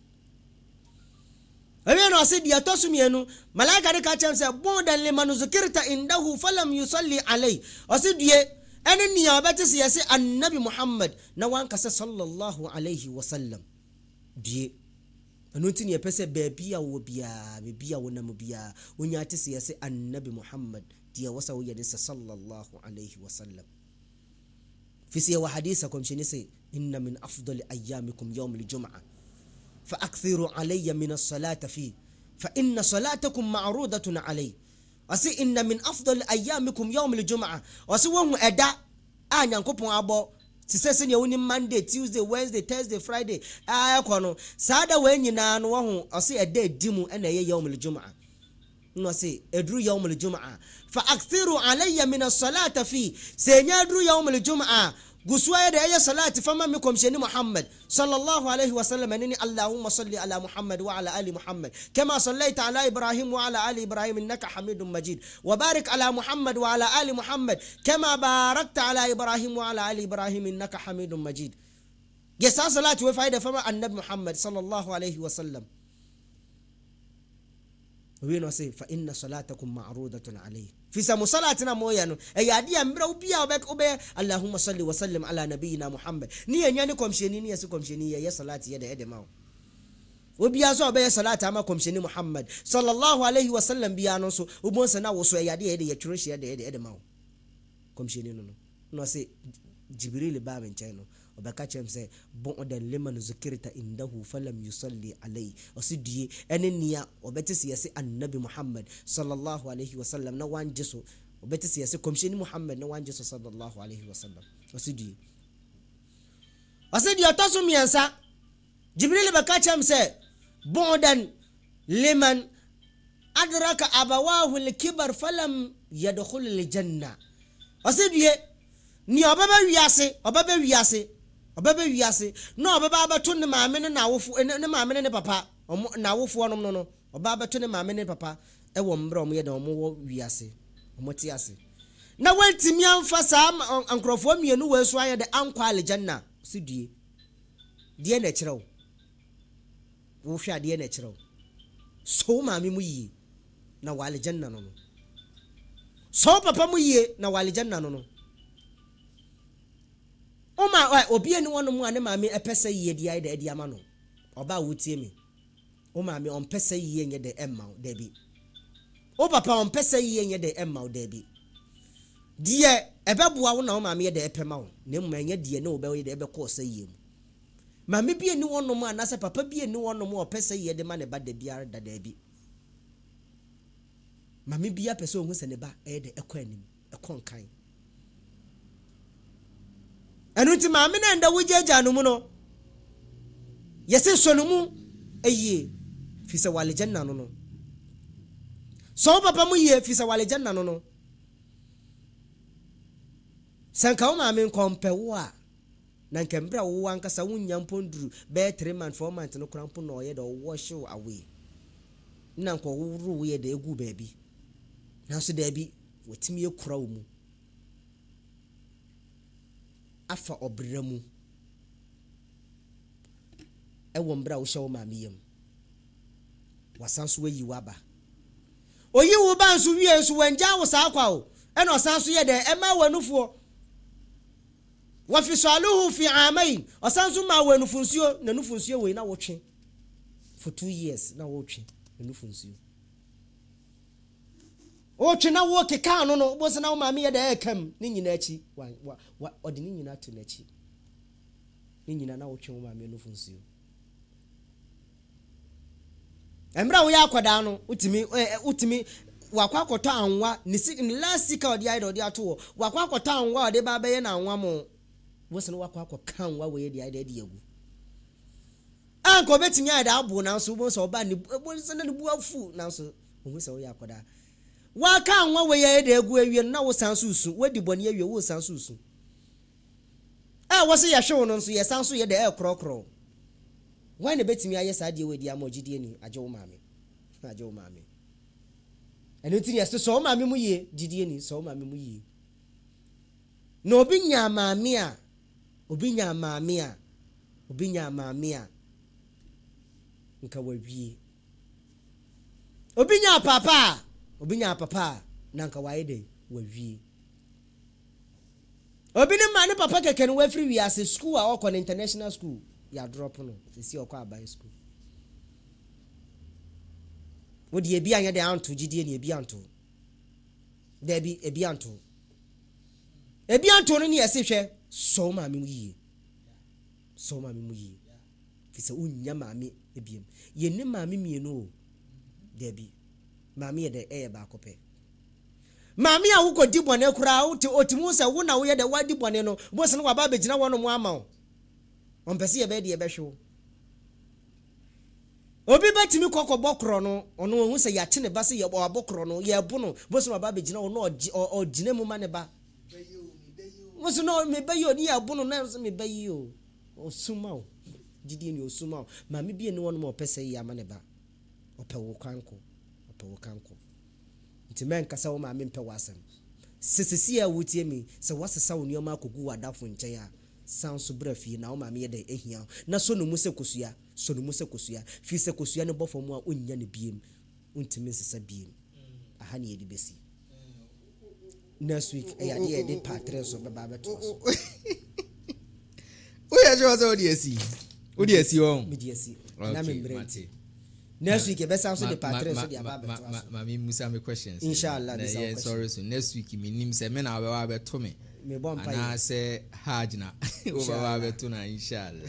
Amen no say dia tosumienu malaika de ka chem say bondan liman zukirta indahu falam yusalli alai o say die ene niya obete se yesi annabi Muhammad na wan ka sallallahu alaihi wasallam die anu tin ye pese baabia wo bia bia wo nam bia onya te se yesi annabi Muhammad dia wasa wo yede sallallahu alaihi wasallam fi siya wa hadisa kom shini say inna min afdali ayyamikum yawm al-jum'ah فأكثروا علي من الصلاة فيه فإن صلاتكم معروضة علي أسي إن من أفضل أيامكم يوم الجمعة أسي وهم أداء آن ينكوبون أبو سيسين يوني Monday, Tuesday, Wednesday, Thursday, Friday آه يكونوا سادة وين ينان وهم أسي أداء ديمو أنا يوم الجمعة نسي أدرو يوم الجمعة فأكثروا علي من الصلاة فيه سينادرو يوم الجمعة قسوة يا صلاة فما منكم شني محمد صلى الله عليه وسلم أنني اللهم صل على محمد وعلى آل محمد كما صليت على إبراهيم وعلى آل إبراهيم إنك حميد مجيد وبارك على محمد وعلى آل محمد كما باركت على إبراهيم وعلى آل إبراهيم إنك حميد مجيد يسا صلاة وفايدة فما النبي محمد صلى الله عليه وسلم وين سي فإن صلاتكم معروضة عليه في سمو صلاتنا مويانو اي ادي امبرا وبيا وبك وبي اللهم صل وسلم على نبينا محمد ني اني كومشيني ني يس كومشيني يا صلاه يدا يدا ماو وبيا سو بي صلاه ما كومشيني محمد صلى الله عليه وسلم بيا نو سو وبون سنا وسو يا دي يدا يترش يدا يدا يدا ماو كومشيني نو نو سي جبريل بابن چاينو obaka chem say bon odan liman zikirta indahu falam yusalli alai osidie ene nia obete se yesi annabi Muhammad sallallahu alaihi wasallam na wanjeso obete se yesi komsheni Muhammad na wanjeso sallallahu alaihi wasallam osidie osidie toso miensa jibril baka chem say bon odan liman adraka abawahu al-kibar falam yadkhul al-janna osidie ni obaba wiase obaba wiase obaba wiase no obaba abato ne maame ne nawofu ne maame ne papa na awofu onom no no obaba abato ne maame ne papa e wo mbra omo ye da omo wo wiase omo ti ase na wantimi amfa sa ankrofo mienu we so aye de ankwa aljanna sidie die na kirew wo hwa die na kirew so maame mu yi na wa aljanna no no so papa mu yi na wa aljanna no no Oma obi eni wono mu ane maame epese yiye dia ide edi ama no oba wotie mi o maame on pese yiye nye de emma de bi o papa on pese yiye nye de emma de bi die ebeboa wo na o maame ye de epema wo na mu anya die na obe ye de ebe ko se yiye mu maame bi eni wono mu anase papa bi eni wono mu o pese yiye de ma ne ba de biara da da bi maame bi ya pese ohun se ne ba e de ekọ anim ekọ nkan Anuti maame na nda wujeja no mu no yese so no mu eye fisa wale janna no no so papa mu ye fisa wale janna no no sanka o maame nkompe wo a na nkembra wo ankasa wunya mponduru be three months four months no krampo no ye da wo show away na nko wuru wo ye da egu baabi na so da bi wotimi ekura wo mu afa obremu e wo mbra wo hyew maame yam wasanso wayi waba oyi wo ba nso wie nso wanja wo sa akwa o e no sanso ye de e ma wanufo wa fi saluhu fi amain osanso ma wanufu nsuo na nufu nsuo we na wo twe for two years na wo twe na nufu nsuo o twe na wo keka no no bo se na wo maame ye de e kam ni nyina achi wa odi ni nyina to na achi ni nyina na wo twe wo maame nufu nsuo Embra wo ya akoda no utimi utimi wakwa akota anwa ni last sika odi aide odi ato wakwa akota anwa odi ba be ye na anwa mo wo se no wakwa akoka anwa we ye di aide di egu anko betimi aide abo na so bo se oba ni bo se na ni bu afu na so wo se wo ya akoda waka anwa we ye de egu awie na wo sanso usu wadi boni awie wo sanso usu eh wo se ye hwe no so ye sanso ye de e krokro Why ne betimi aye sa de wedi amogide ni ajewo maame ajewo maame eno tiri yeso so maame mu ye gidie ni so maame mu ye no obi nya maame a obi nya maame a obi nya maame a nka wawie obi nya papa obi nya papa na nka waye de wawie obi ne ma ne papa keke no wa free wi ase school a okọ international school ya drop no see okwa abai school wodi ebi anya de anto gidie ne ebi anto de bi ebi anto ebi anto no ne yesi hwe so ma me mu yie so ma me mu yie fi se unya ma me ebiem ye ne ma me mie no de bi ma me de e ba kope ma me a wo kodi bone kura wo ti otimu se wo na wo ye de wadi bone no bo se no wa ba begina wo no mu ama wo on pese ye be de ye be hwe obi betimi kokko bokro no ono hu se ya te ne ba se ye bokro no ye bu no bo se no ba begina wo no ogina mu ma ne ba wo se no me bayi oni ya bu no na se me bayi o osuma o gidi ni osuma o ma me bie ne wo no mo pese ye ama ne ba ope wo kanko ope wo kanko nti men kasa wo ma me mpe wasem sesesi a wotie mi se wasesa wo nioma akogu wadafo nche ya sanso brafi na wo ma me de ehia na so no mu se kosua so no mu se kosua fi se kosua ne bofo mu a onnya ne biem untimi sesa biem aha ne yedi besi next week e ya de de patre so baba beto so o ya jo so odi esi odi esi won mi di esi na me mbreti next week e be sanso de patre so de baba beto so ma me musa me questions inshallah this yeah, sorry so next week me nim se me na wa beto me me bon pa na say hajj na o baba beto na inshallah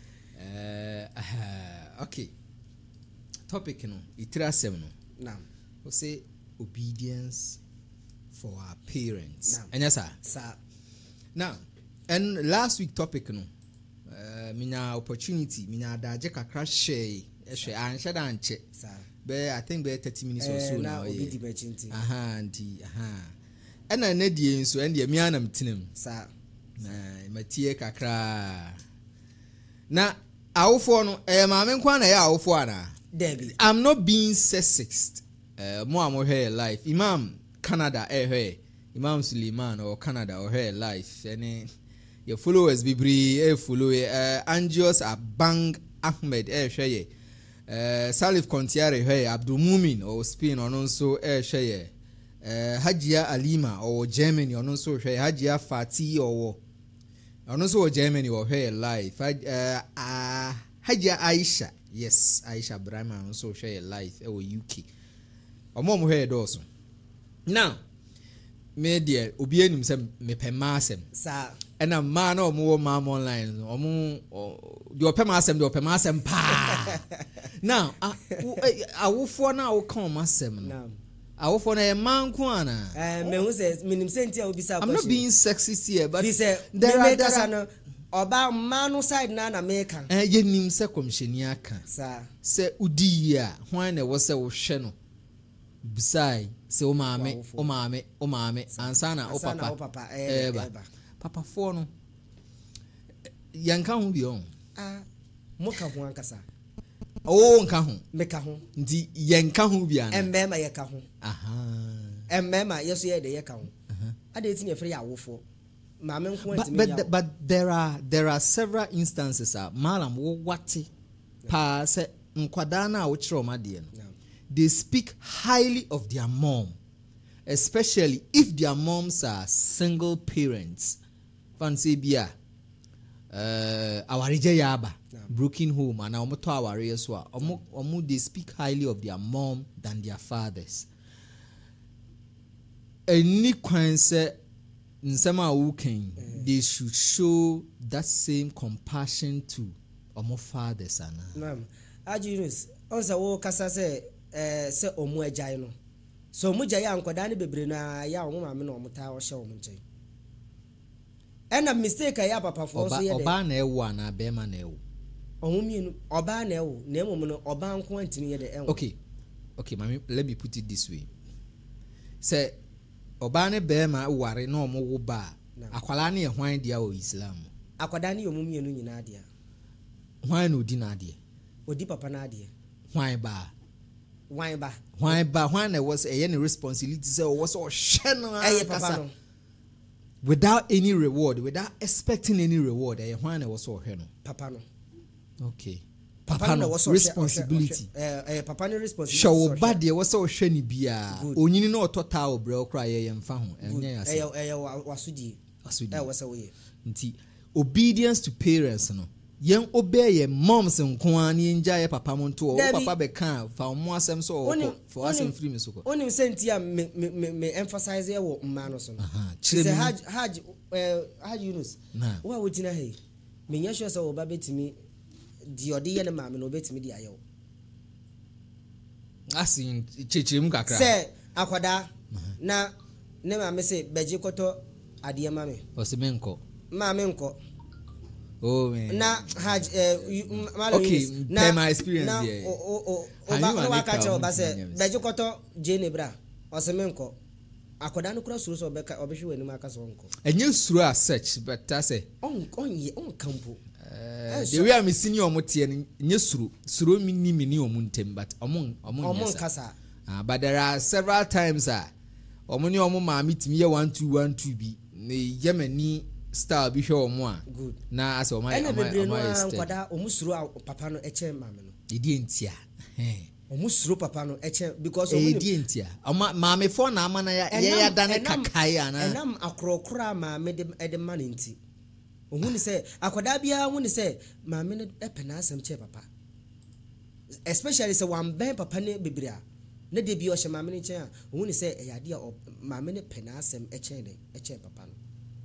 eh uh, okay topic no itrasem no naam we say obedience for our parents naam enya sa sa now and last week topic no uh, minya opportunity minya daje kakra share ehwe anhye da anche sa be I think be thirty minutes or so now obi di bachinti aha anti aha ena na die nso en de mi anam tinam sa na matie kakra na awofo no eh maame nkwa na ya awofo ana Debbie I'm not being sexist uh, mo am here life imam Canada eh here Imam Suleiman or Canada or here life any your followers bibri eh follow eh Angios Abang Ahmed eh share eh Salif Kontiare here Abdul Mumin or Spain or also eh share eh Hajia Alima or Germany or also share Hajia Fati or or also Germany or here life uh, uh Hajia Aisha yes Aisha Brahma also share life eh U K or mom here also now me dear obi anim se me pema asem sa ena ma na omo ma online omo de opema asem de opema asem pa now awofo na wo kan omo asem no awofo na e man ko ana eh me hu se minim senti a obi sa I'm not being sexist here but there are there no oba manu side na na meka eh ye nim se komsheni aka sa se udi ya hwan na wo se wo hwe no bisai se o maame o maame o maame ansana o papa o papa eh ba papa fo no yanka ho bi on ah moka ho ankasa o nka ho meka ho ndi yanka ho bi ana emmema yeka ho aha emmema yeso ye de yeka ho ade tin ye free awofo maame nko but, ntimi but, but there are there are several instances uh, malam wo wate pa se nkwadaa na wo kire omade no they speak highly of their mom, especially if their moms are single parents. Fancy bia uh awarije yaba broken home and omoto aware so omo omo they speak highly of their mom than their fathers. Any kwan say nsema wuken they should show that same compassion to omo fathers ana. Naam. Ajinus onsa wo kasa say eh say omo agyan no. So omo gya ya ankoda ne bebre na ya omo maame na omo taa wo hye omo nchen. Ena mistake ya papa for so ye de. Oba na ewo ana be ma na ewo. Omo mienu oba na ewo na emom no oba nko antimi ye de enwo. Okay. Okay, mami, let me put it this way. Say oba ne be ma ware na omo wo ba. Akwala na ye hwan dia o Islam. Akwada ne omo mienu nyina dia. Hwan no di na dia. Odi papa na dia. Hwan ba. Hwan ba. Hwan ba hwan na was a any responsibility say was o hye no. Eye papa no. Without any reward, without expecting any reward, eh hwan na was o hwe no. Papa no. Okay. Papa no responsibility. Eh eh papa no responsibility. Show bad there was o hwe ni bia. Onyini na otota o bre okra ye yemfa ho. Enye ya say. Eh eh wasudi. Wasudi. Eh wasa we. Nti obedience to parents no. Yen obey your moms nko an nja ye papa mo nto o papa be kan fa mo asem so o for asem free me so ko onim senti a me me me emphasize ye wo mma no so no say haj haj eh haj Yunus wa wo tina he me nya sure say wo ba betimi di ode ye na maame no betimi di ayewo asin chechirem kakra say akwada na ne maame say beji koto ade maame o se me nko maame nko. Oh man. Na haj eh okay, na my experience here. O o o ba no waka che oba se beji koto je ne bra. O se menko. Akoda no kura suru so obeka obehwe wani maka so nko. Enye suru as such but I say on on ye on campo. Eh the way am senior omote enye suru. Suru mi ni mi ni omuntem but omon omon omon kasa. Ah but there are several times ah omo ni omo ma mitimi ye one two one two bi ne yemani star bi hwe omo a good na ase omo omo omo kwada omo suru papa no eche maame no edi entia eh omo suru papa no eche because omo edi entia omo maame fo na ama na ya ya dane kakai ana enam akrokra maame de de man nti ohun ni say akwada bia hu ni say maame no epena asem che papa especially say one ben papa ne bebria na de bi o hye maame ne che a ohun ni say eyade a maame ne pena asem eche ne eche papa no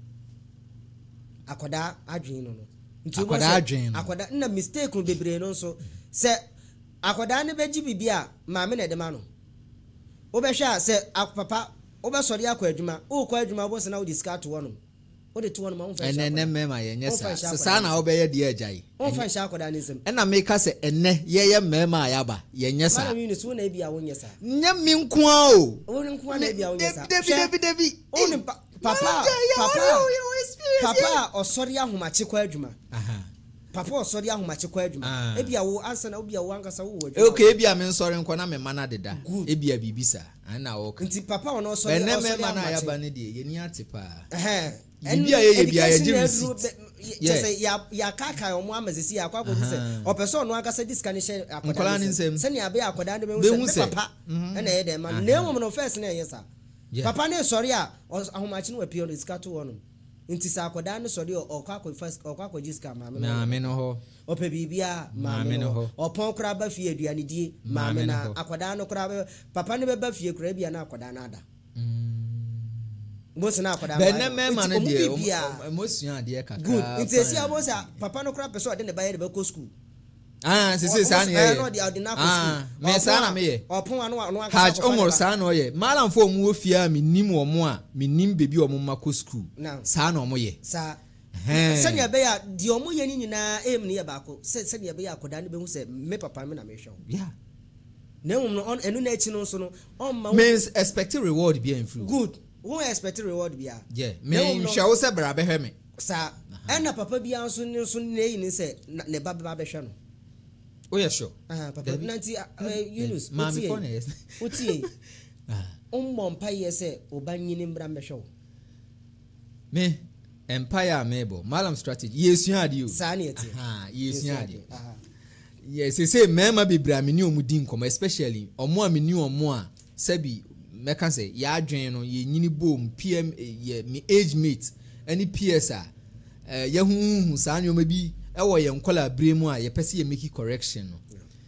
akoda adwen no no nti akoda adwen akoda na mistake no bebre no so se akoda ne beji bibia maame na de ma no obehwa se papa obesori akọ adwuma o kọ adwuma bo se na o discard to wono o de to wono ma won fa sha ene mema ye nyesa se sa na obeye de agyae won fa sha akoda ne nsem ena meka se ene ye ye mema ayaba ye nyesa ma na so na bia won nyesa nya mi nko a o won nko na bia won nyesa debi debi debi on papa papa papa osori ahomache kwa adwuma aha papa osori ahomache kwa adwuma ebia wo ansa na obia wo ankasa wo adwuma okay ebia me nsori nko na me mana deda ebia bibisa ana wo nti papa ono osori osori ene me mana ayaba ne de ye ni atepa eh ebia ye ye bia ye jimisi yes ya ya kaka omo amazisi ya kwa kodise opeso ono ankasa diska ne she akoda se ne abe akoda ne be se papa na ye de ma na emu no first na ye sa papa ne sori a ahomachi no wapio no iska to wono nti sa akoda ne sori okwa akọ first okwa akọ jiska maame no maame no ho ope bibia maame no ho opon kra ba fie aduane die maame na akoda no kra papa ne be ba fie kra bia na akoda na ada bo se na akoda ba na me ma ne die emotion ade kakra good nti esi abo se papa no kra peso ade ne ba ye de ba ko school ah sisi sa na ye ah me sa na me ye opon anu anu aka haj omor sa na ye malam fo mu ofia me nim omo a me nim bebi omo mako school sa na omo ye sa senya be ya di omo ye ni nyina em ne ye ba ko senya be ya akoda ne be hu se me papa me na me hwe yeah na um no enu na echi no so no on ma means expect reward be in free good who expect reward bia yeah me hwe se bra be hwe me sa ena papa bia so ne so ne yi ni se ne ba ba be hwe no oh yeah sure ah papa nanti Yunus mami phone yes otie ah ummo mpa ye se obanyini mbra mbehwe me empire mebo malam strategy yesua ade o saa ne yete ha yesua ade yes say mema bebra me ni omudi nkomo especially omo a me ni omo a sabi meka say ya adwen no ye nyini bom pm ye me age mate any ps a ye huhu saa nyoma bi e wo ye nkola bremu a ye pese ye make correction no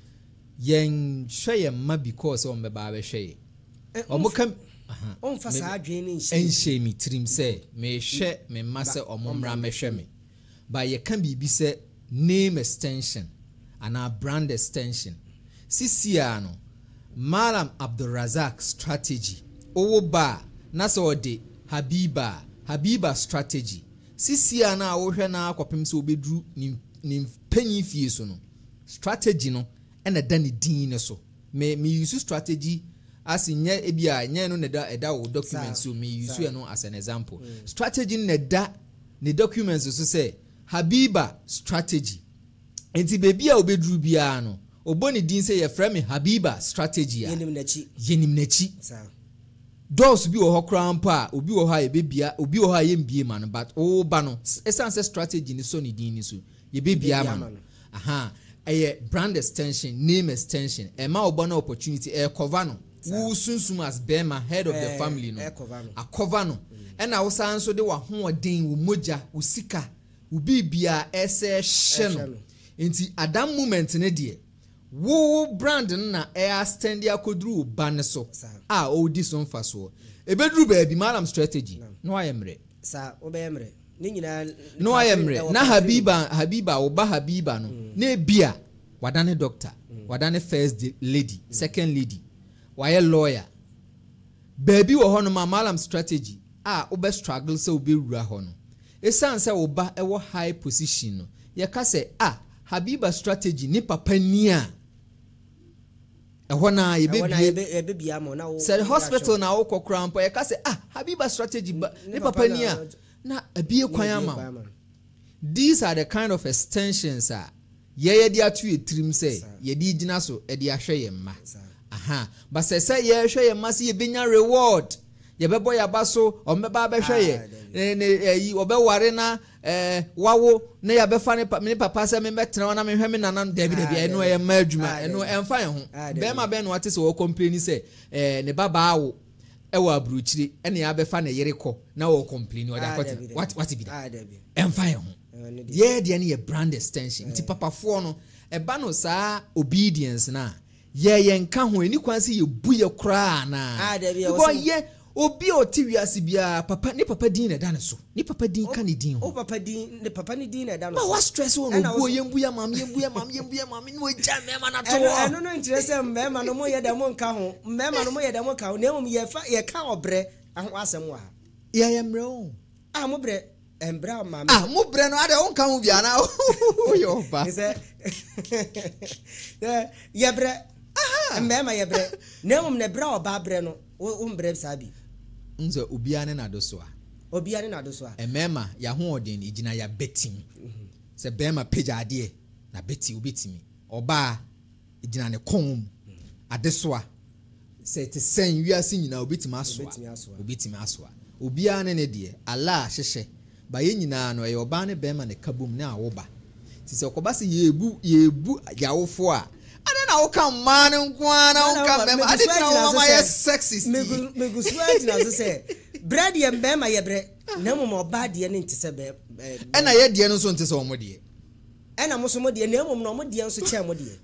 yen hwe ye ma because o mbeba be hwe omo kam on fa saa adwen ni nhye nhye mi trim say me hwe me ma say omo mra me hwe me ba ye kan bibi say name extension and our brand extension sisia no Malam Abdulrazak strategy owo ba na so de Habiba Habiba strategy sisia na wo hwe na akopem so obedru ni ni panyi fie so no strategy no ena da ne din ne so me me use strategy as nya ebia nya no ne da eda wo documents so me use you no as an example mm. strategy ne da ne documents so say Habiba strategy enti baby a obedru bia no oboni din say ye frame Habiba strategy a yenim nachi yenim nachi dos bi wo hokra mpa obi wo ha ye bebia obi wo ha ye mbie man but o ba no essence strategy ni so ni din ni so ye bebia man aha eye brand extension name extension e ma obo na opportunity e cover no wo sunsum as bema head of the family no a cover no e na wo san so de wa ho odin wo moja wo sika wo bibia ese hye no enti adam moment ne de wo brand na air stand ya kodru ban so ah o di so mfa so e bedru ba bi malam strategy no ayemre sa obeyemre ni nyina no ayemre na Habiba Habiba wo ba Habiba no na bia wadane doctor wadane first lady second lady waye lawyer baby wo hono ma malam strategy ah obe struggle se obe wura hono esan se wo ba e wo high position no ye ka se ah Habiba strategy ni papa ni a ehona ye be bia mo na wo say hospital na wo kokra mpo ye ka say ah Habiba strategy ni papa ni a na abie kwan ama these are the kind of extensions a ye ye dia to etrim say ye di gina so e dia hwe ye ma aha but say say ye hwe ye ma say ye benya reward ye bebo ya baso o meba be hwe ye ne yi obe ware na eh wawo na ya be fa ne papa se me metena na me hwe me nana David David eno ye ma adwuma eno emfa ye ho be ma be no ate se wo complain say eh ne baba awo e wa abruchiri ene ya be fa ne yere ko na wo complain o da kwati what what be that emfa ye ho ye de ne ye brand extension nti papa fo no e ba no saa obedience na ye ye nka ho eni kwan se ye bu ye kra na because ye obi oti wiase bia papa ni papa din na dan so ni papa din ka ni din ho o papa din ni papa ni din na dan so ma wa stress wo no bu yembu ya mam yembu ya mam yembu ya mam ni wo ja me ma na to eno no interest me ma no mo ye da mo nka ho me ma no mo ye da mo ka ho na mo ye fa ye ka obre aho asem wa ya ya mre o ah mo bre embra ma ah mo bre no ade won ka ho bia na o yo ba se ye bre aha me ma ye bre na mo ne bra oba bre no o mbre sabi nzo obia ne na do so a obia ne na do so a emema ya ho odin igina ya betim se bema page ade na beti obetimi oba igina ne kom ade so a se te sen wiase nyina obetima aso obetima aso obia ne ne de ala hyehye ba ye nyina no ye oba ne bema ne kabum ne awoba ti se okoba se yebu yebu yawofo a ana na wo kan man nkwana wo kan mema ade tira wo ma ye sexist megu megu sweat na so say bread ye mbema ye bre na mo mo ba de ne ntise be ana ye de no so ntise wo mo de ana mo so mo de na mo no mo de nso che mo de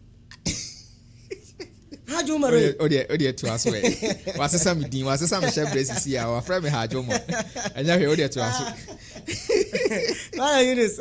hajo maro odi odi to aso e wasesa mi din wasesa mi she bresi a wa fra me hajo mo anya he odi to aso Mala Yunis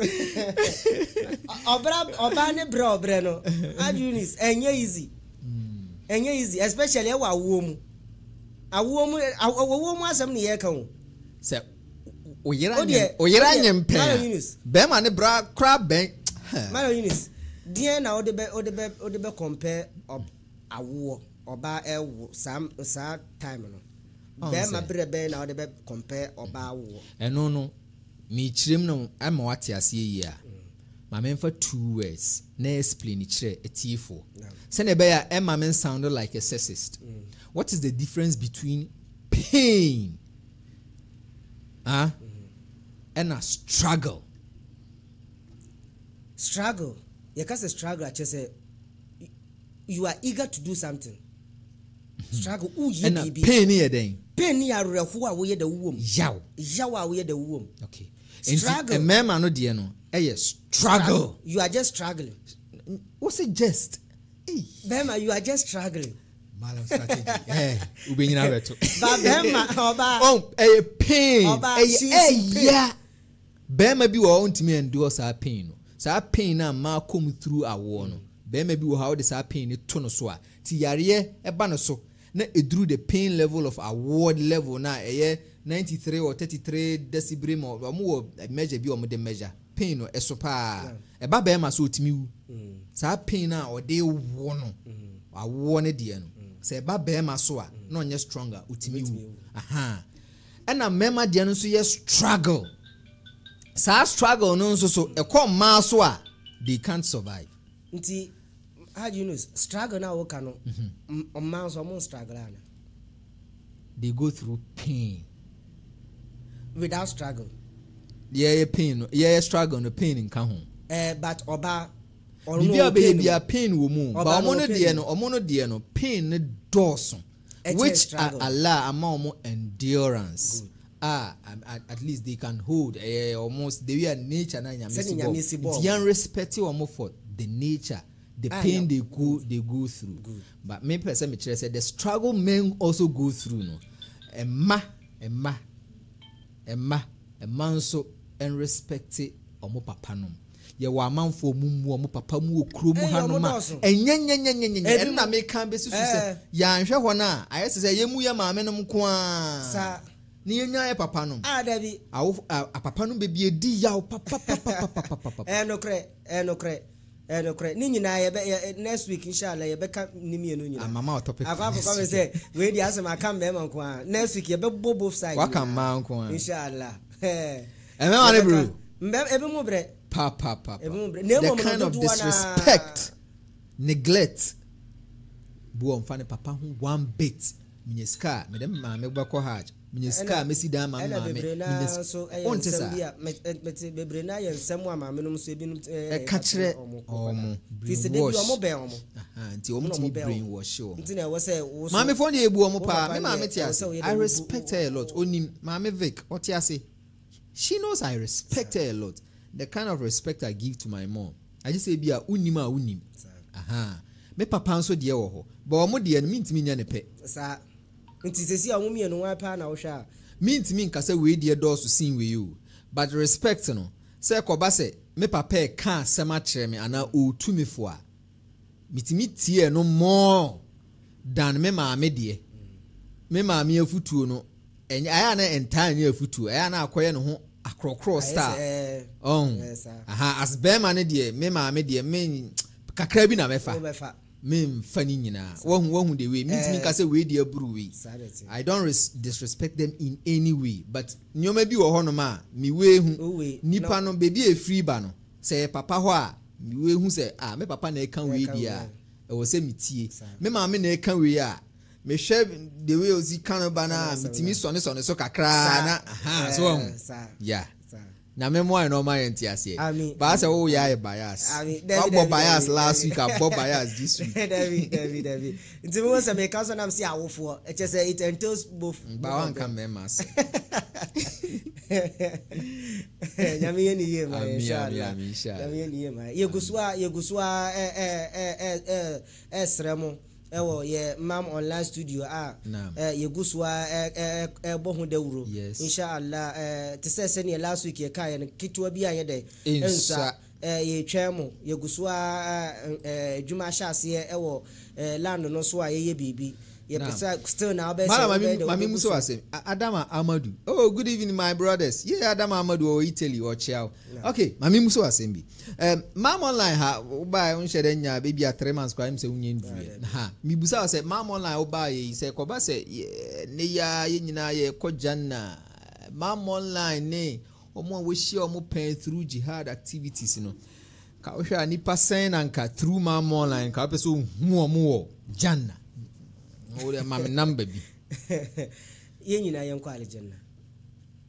obra oba ne bra obre no Mala Yunis enye easy enye easy especially wa awo mu awo mu awo mu asem ne ye ka ho se oyira nyem oyira nyem pe be ma ne bra kra ben Mala Yunis die na ode be ode be ode be compare awo oba ewo sam sa time no be ma bre be na ode be compare oba awo eno no mi chirem no ama wate ase yi a ma memfa two words na explain chire etifo se na be ya ema men sound like a sexist mm. What is the difference between pain ah mm-hmm. and a struggle. Struggle. You can't say struggle. I just say you are eager to do something. Struggle. Ooh, and a pain here then. Pain here. Who are we the womb? Yaw. Yaw we the womb. Okay. Struggle. A man no dear no. Eh, struggle. You are just struggling. What's it just? Bema, you are just struggling. Malam strategy. Eh, ube nyina beto. Ba bema oba. Oh, eh pain. Oba, eh yeah. Bema bi wo ontimi endure sa pain no. Sa pain na ma come through awo no. Bema bi wo ha wo de sa pain ni to no so a. Ti yare e ba no so. Na eduru the pain level of award level na eh ninety-three or thirty-three decibel mo wo measure bi o mo de measure. Pain no eso pa. E ba bema so otimi wu. Sa pain na o de wo no. Awo ne de no. Say ba bema so a no onye stronger utimi wu. Aha. And a mema de no so ye struggle. Sa struggle no so so e come ma so a they can't survive. Nti how do you know struggle na wo ka no o man so mo struggle ana. They go through pain without struggle. Yeah, pain. Yeah, struggle no pain in ka ho. Eh but oba Bibia baby a pain wo mu ba omo no de no omo no de no pain ne dawson which Allah ama omo endurance ah at, at least they can hold uh, almost the way nature na nyame si yan respect omo for the nature the ah, pain yeah. they go they go through. Good. But me person me chere say the struggle men also go through no emma emma emma emma so en respect omo papa no ye wa manfo mumu omo papa mu okro mu hanoma enyenyenyenyenye en na me kan be susu se ya nhwe ho na ayese se ye mu ye maame no mko a sa ni yenya ye papa no ah dabi awo a papa no be bi edi ya papa papa papa papa eh no kre eh no kre eh no kre ni nyina ye be next week inshallah ye be ka ni mienu nyina mama o topic akwa akwa come say we di asem aka me man ko a next week ye be both side wa kan man ko a inshallah eh e me wane bro mbe e be mu bre Pa, pa, pa, pa. The kind of disrespect, neglect. Buon fane papa who one bit. Minyeska, madam, mamma, bako hard. Minyeska, Missy Dama, mamma, so I want to say, Bebrena, and someone, mamma, so been a catcher or more. This is the mobile. Until almost me brainwash show. I was say, Mammy, for the Buomopa, mamma, I respect her a lot. Only Mammy Vic, what you say? She knows I respect her a lot. The kind of respect I give to my mom. I just say be a unima unim. Aha. Me papa so de wo ho. But omo de no mintimi nya ne pe. Sa. Nti sesi a wo mienu wa pa na wo hwa. Mintimi nkasa we de do so sin we you. But respect no. Say koba say me papa e ka sema kire me ana o tu me fo a. Mitimi tie no more than me ma me de. Me ma me afutuo no. Enya aya na entire ne afutuo. Aya na akoye no ho akrokro star oh aha as bema ne de me ma me de me kakra bi na mefa me mfani nyina wohu wohu de we meet me ka say we de aburu we I don't res- disrespect them in any way but nyoma bi wo ho no ma me we hu nipa no be bi e free ba no say papa ho a me we hu say ah me papa na e kan we dia e wo say metie me ma me na e kan we a me share the way ozi kan ba na mitimi so ne so ne so kakra na aha so yeah na me mo no ma yenti ase ba say wo ya bias wo bias last week abo bias this week David David David ntimi wo say me ka so na am see awofo e che say it entails both ba wan kan me mas nyame ye ni ye ma inshallah nyame ye ni ye ma ye gusua ye gusua eh eh eh eh eh sremo ewo ye mam online studio a eh ye gusua eh eh bohu dawuro inshallah eh te se se ne last week ye kai ne kitwa bi anye de ensa eh ye twemo ye gusua eh djuma hyase ewo land no so a ye bibi ye pesa still now be say mami muso ase Adama Amadu oh good evening my brothers yeah Adama Amadu o Italy o chiao okay mami muso ase bi um mam online ha buy un share nya baby a three months kwa im say unye ndu ha mi busa say mam online o buy ye say ko ba say ne ya ye nyina ye ko janna mam online ne omo we share omo pen through jihad activities no ka o hwa nipa sen anka through mam online ka person hu omo wo janna o de mam number bi ye nyina yen kwa aljanna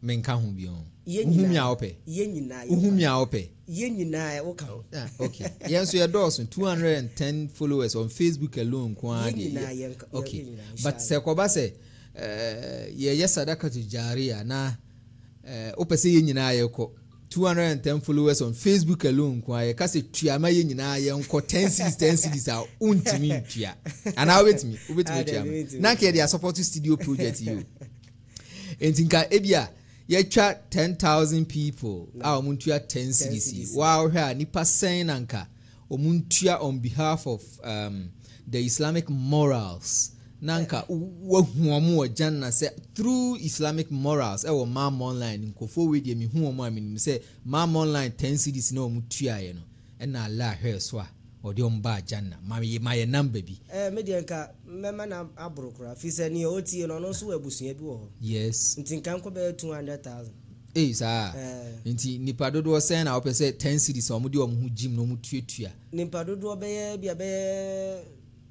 menka ho bi on Ye uhumi nyinaa. a ope Ye nyinaa. uhumi a ope Ye nyinaa wo ka ho. okay yes so your doors two hundred ten followers on Facebook alone kwa Ye de nyinaa ye nka. okay but se ko ba se eh ye yes sadaka to jaria na eh opese ye nyinaa ye ko two hundred ten followers on Facebook alone kwa ye ka se tuama ye nyinaa ye nko ten cities ten cities a untimi ntua ana obetimi obetimi tuama na ke dia support studio project you entinka ebia ye twa ten thousand people a omuntua ten cities wow hwa nipa sen nanka omuntua on behalf of um the Islamic morals nanka wahuamu wa janna say through Islamic morals e wo mam online nkofo we de mi hu omo amini say mam online ten cities na omutua ye no e na Allah hwe so a odi omba janna ma ye ma ye number bi eh me de nka mema na abrokura fi se ni otie no no so wabusua bi wo ho yes ntinka nko be two hundred thousand eh sa nti nipa dodo sen na opese ten cities omudi omhu gym no mutuatua nipa dodo be bia be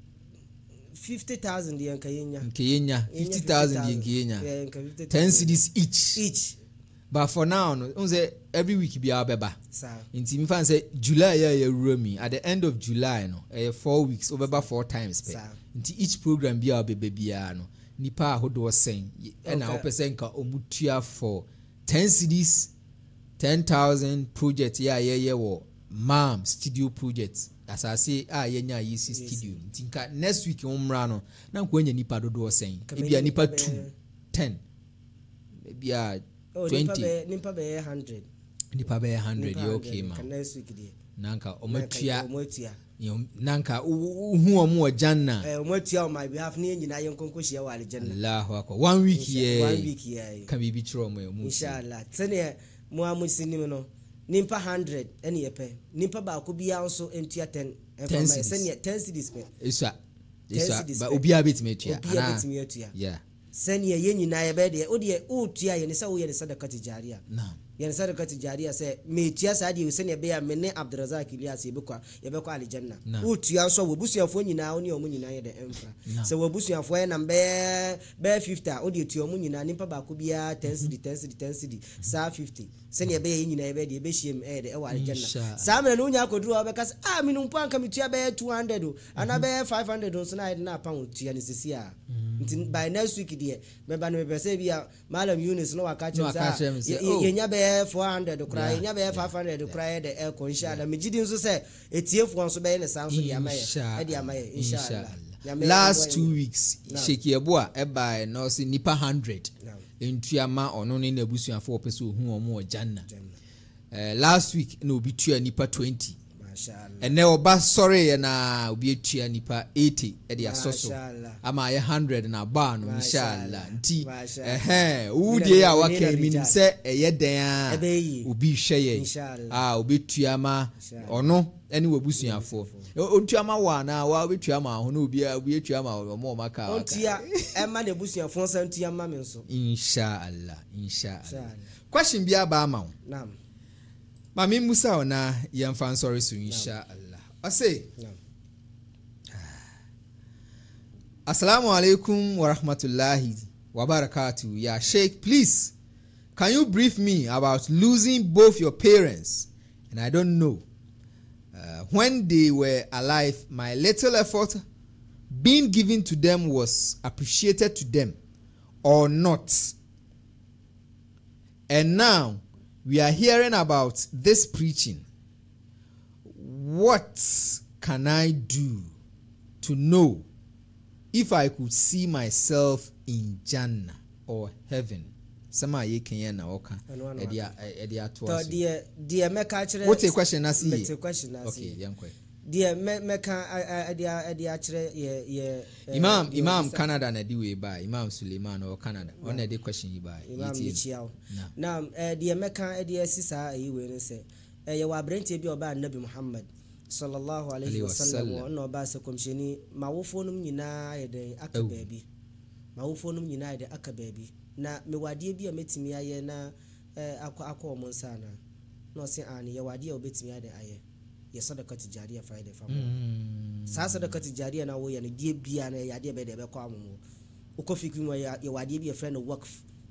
fifty thousand yen kayenya nkeyenya fifty thousand yen keyenya ten cities each each but for now no unse every week be abeba sa nti mi fan say July ya ya rumi at the end of July no eh four weeks obeba four times pe nti each program be abeba bia no nipa ahodo sen e na opese nka omutua for ten cities ten thousand project ya ya ye wo mam studio project asase a yenya yisi studio ntinka next week umra no na nko enya nipa dodo sen ebia nipa two ten ebia twenty nipa be one hundred nipa be one hundred you okay ma next week dia nanka omatua nanka hu omo janna eh omatua on my behalf ni nyina yen konkohia wa aljanna Allahu akbar one week ye one week ye kan bi bi tro mo mu inshallah tene mo amusinim no nimpa one hundred ene yepe nimpa ba ko bia nso entua ten ten sene ten cities pe isa isa ba obi abetime tua obi abetime atua yeah sene ye nyina ye be de o de o tua ye ne se wo ye ne sadaka tijaria na ye ne sadaka tijaria se me tua sa de sene be ya me ne Abdurazak Ilyas ye be kwa ye be kwa aljanna o tua nso wo busuafo nyina oni omu nyina ye de emfra se wo busuafo ye na be be fifty o de tua omu nyina nimpa ba ko bia ten cities ten cities ten cities sa fifty sene be ye nyina ye be de be hiem e de e wa aljanna sa me no nya koduru o be ka ah me no mpo anka me tua be two hundred o ana be five hundred o so na ye na pa o tua ne sisi a by next week there me ba no be say bia Malam Yunus no waka chem say ye nya be four hundred cry nya be five hundred cry de e ko inshallah me gidi nso say etiefu nso be ne sanso de amaye e de amaye inshallah last two weeks sheki eboa e ba no say nipa one hundred entuama ono ne na busuafo opese ohu omo janna eh last week no obi tua nipa twenty and now oba sorry na obi etua nipa eighty e de asoso ama ye one hundred na ba no inshallah nti eh wo de ya waka minim se eye den a obi hwe ye ah obi tua ma ono ene wabusuafo ontua ma wa na wa obi tua ma ho na obi obi tua ma mo maka ontua e ma de busuafo san tua ma me nso inshallah inshallah question bia ba ma naam Mami Musa ona yemfa sorry so insha Allah. Ase. Assalamu alaikum wa rahmatullahi wa barakatuh. Ya Sheikh, please can you brief me about losing both your parents? And I don't know. Uh, when they were alive, my little effort being given to them was appreciated to them or not. And now we are hearing about this preaching. What can I do to know if I could see myself in Jannah or heaven? Sama ye kenya na oka edia edia to aso. Dear dear meka kire. What a question na see. What a question na see. Okay, yankwe. Dear meka edia edia kire ye ye Imam Imam Canada na di we by Imam Suleiman or Canada. On the question you buy. Imam Michiao. Now dear meka edia sisa yi we ne say e ye wa brenti bi oba Nabi Muhammad sallallahu alaihi wasallam no ba se komsheni mawofo num nyina ye den aka baabi. Mawofo num nyina ye den aka baabi. Na mewade bi a metimi aye na akwa akwa omo nsa na no se ani ye wade a obetimi ade aye ye sadaka tijariya friday fam sa sadaka tijariya na wo ye ne die bia na ya de be de be kwa amu ukofiki mu ye wade bi a friend wakf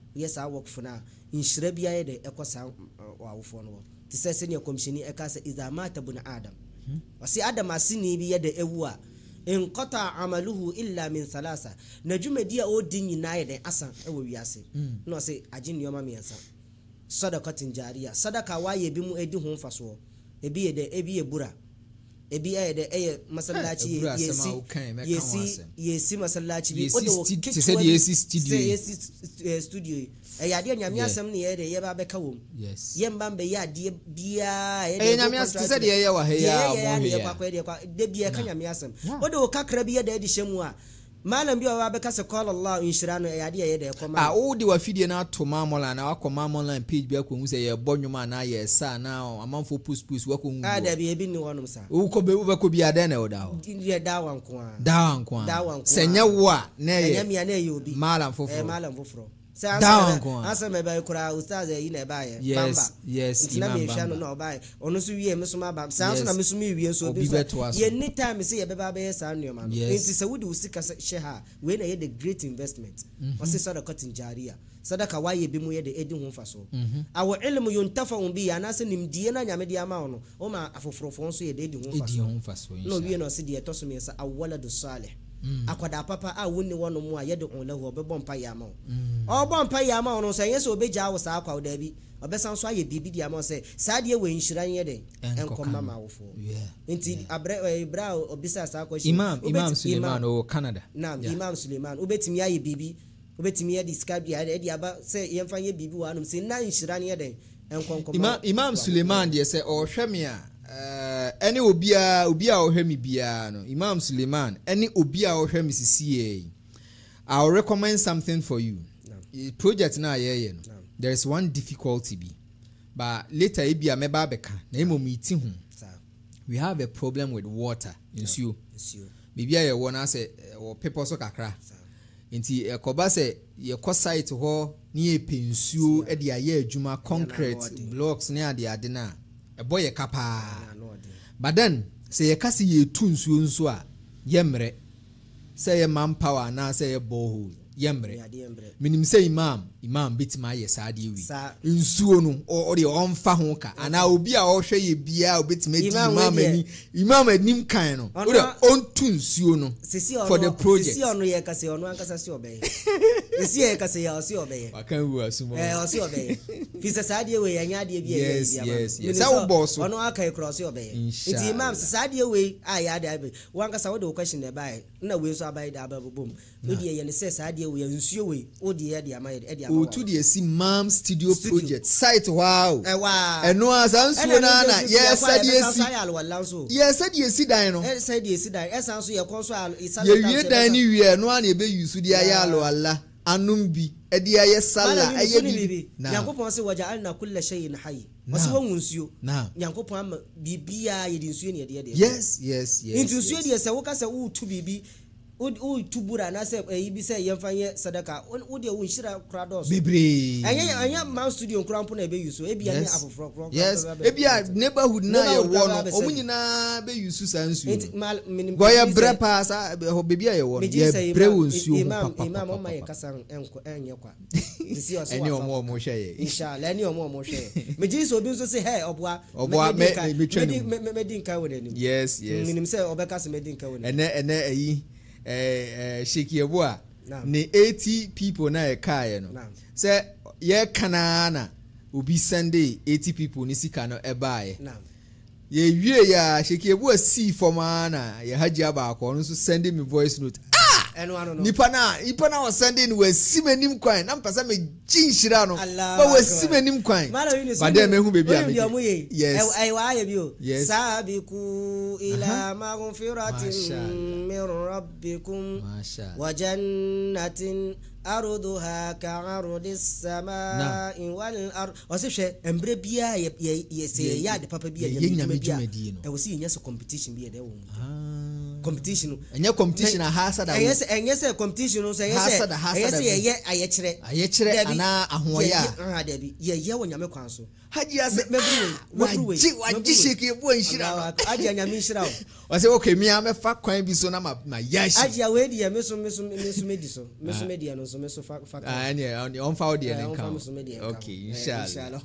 yes I work for now in Shrebia de Ecosa or phone. To say senior commission Ecasa is a matter bun Adam. I see Adam Asini be the Ewa. In Kota Amaluhu illa min Salasa. Najume dear old ding united Asa, ever we say. No, say, Ajin Yoma Miasa. Sadaka Tinjaria. Sadaka why ye bimu edi home for so. Ebi e de ebi e bura. Ebi e de e masalachi yesi. Yesi yesi masalachi bi. Odo ti said yesi studio. Yesi studio. E ya de nyame asem ne ye de ye ba beka wom. Yes. Ye mba mbe ya de bia e de nyame asem ti said ye ye wa he ya mo he. Ye kwa kwa de kwa de bia ka nyame asem. Odo kakra bi ye de de hyemu a. Malam bi wa beka se call Allah inshira no e ya de ye de koma. Ah o de wa fidie na to mamola na akoma online page bi akonu se ye bonwuma na ye sa na amanfo push push wakonu. Ah da bi e bi ni wonum sa. Wo ko be wo ko bi ada na o da ho. Ye da wan ko a. Da wan ko a. Se nya wo a na ye. Nya mi na ye obi. Malam foforo. Eh malam foforo. Say answer me by kura ustaz e na ba ye. Yes, yes, imam bamba. Na me no ba ye. Ono so wie me so ma ba. Say answer na me so me wie so obi. Ye ni time say ye be ba be sa nneoma no. Enti se wudi usika she ha, we na ye the great investment. O say sadaka tinjaria. Sadaka wa ye bi mu ye de edi ho fa so. Awo ilmu yuntafa bi anase nimdie na nyame de ama ono. O ma afofrofo so ye de edi ho fa so. Edi ho fa so. No wie no se de to so me sa awwaladu salih. Akwada papa a wonni wono mu a yede onlahu obebọ mpa yama o obọ mpa yama o no so yense obeja wo sa akwa da bi obesan so aye bibi dia ma se sa de we nhira nye de enkom mama wofo enti abre ibra obisa sa akwa imam imam Suleiman o Canada na imam Suleiman obetimi aye bibi obetimi ye describe ya de aba se yemfa ye bibi wa no se na nhira nye de enkom imam imam Suleiman de se o hweme a Uh, any obia obia ohwemi bia no Imam Suleiman any obia ohwemi sisiye I'll recommend something for you. No. Project na ye no. No. There is one difficulty be but later ebia meba beka na emo meeting hu. We have a problem with water in Nsuo. Nsuo. Bibia ye wona say o people so kakra. Nti ekoba say ye ko site ho na ye pensuo e de aye adwuma concrete blocks ne ade ade na a boy a kapa. But then say a cassie ye tun soon so yemre say a manpower now say a borehole yemre minim say imam imam bit my yes adi wi nsuo no or the onfa ho ka ana obi a o hwe ye bia obit me imam ani imam anim kan no o de on tun nsuo no for the project sisi ono ye kase ono ankasa si obey sisi ye kase ya osi obey wakan wu asumo eh osi obey fisa saade we ya nya de bia yes yes yes say wo boss ono aka e cross obey nti imam saade we a ya da be wankasa wo de question e bai na we so abai da ababom we de ye ne say saade we nsuo we o de ye de ama ye de ama o to the Imam studio, studio project site wow eh wow eno asansuo na na yes said yes yes said yes dan no yes said yes dan esanso ye konso ye wie dan ni wie no na e be use dia ya alo alla anum bi e dia ye sala aye bi Nyankopon se waja'alna kull shay'in hayy wasu won nsuo Nyankopon am bibia ye di nsuo ne ye de yes yes yes nsuo de se wo ka se wo tu bibi o tubura na se yibi se yemfanye sadaka o de wo nhira krados bebre anya anya man studio nkrampo na be yuso e bia ne afofro kro yes e bia neighborhood na ye wo no omunyina be yusu sansu goya brepa sa ho be bia ye wo ye bre wo nsuo imam imam o ma ye kasan enko enye kwa disi o so eni omo omo hwe ye inshallah eni omo omo hwe me ji so obi nso se hey obwa obwa me me me din ka wo ni yes yes minim se obeka se me din ka wo ni ene ene eyi eh Shekiebo a ne eighty people na e kae no say ye kana na obi Sunday eighty people ni sika no e baaye ye wie ya Shekiebo si forma na ye haji aba akọ no so send me voice note nipa na nipa na was sending we simenim kwan na mpasa me jinshira no ba we simenim kwan ba de me hu bebi a me yes ai wa ya bio sabiku ila maghfiratin min rabbikum wa jannatin arduha ka'ardis samai wal ard wasifhe embre bia ye se ya de papa bia ye nyame bia e wosi nya so competition bia de wo competition enya competition a hasa da yes enya se competition so yes yes ye ye ayekire ayekire ana ahoya ah da bi ye ye wo nyame kwan so haji ase mebru waji waji Shekiebo nhira aji nyame nhira say okay me am fa kwan bi so na ma yashi Ajia we dia me so me so me so me di so me so me dia no so me so fa fa ah any on fa dia nen kan okay inshallah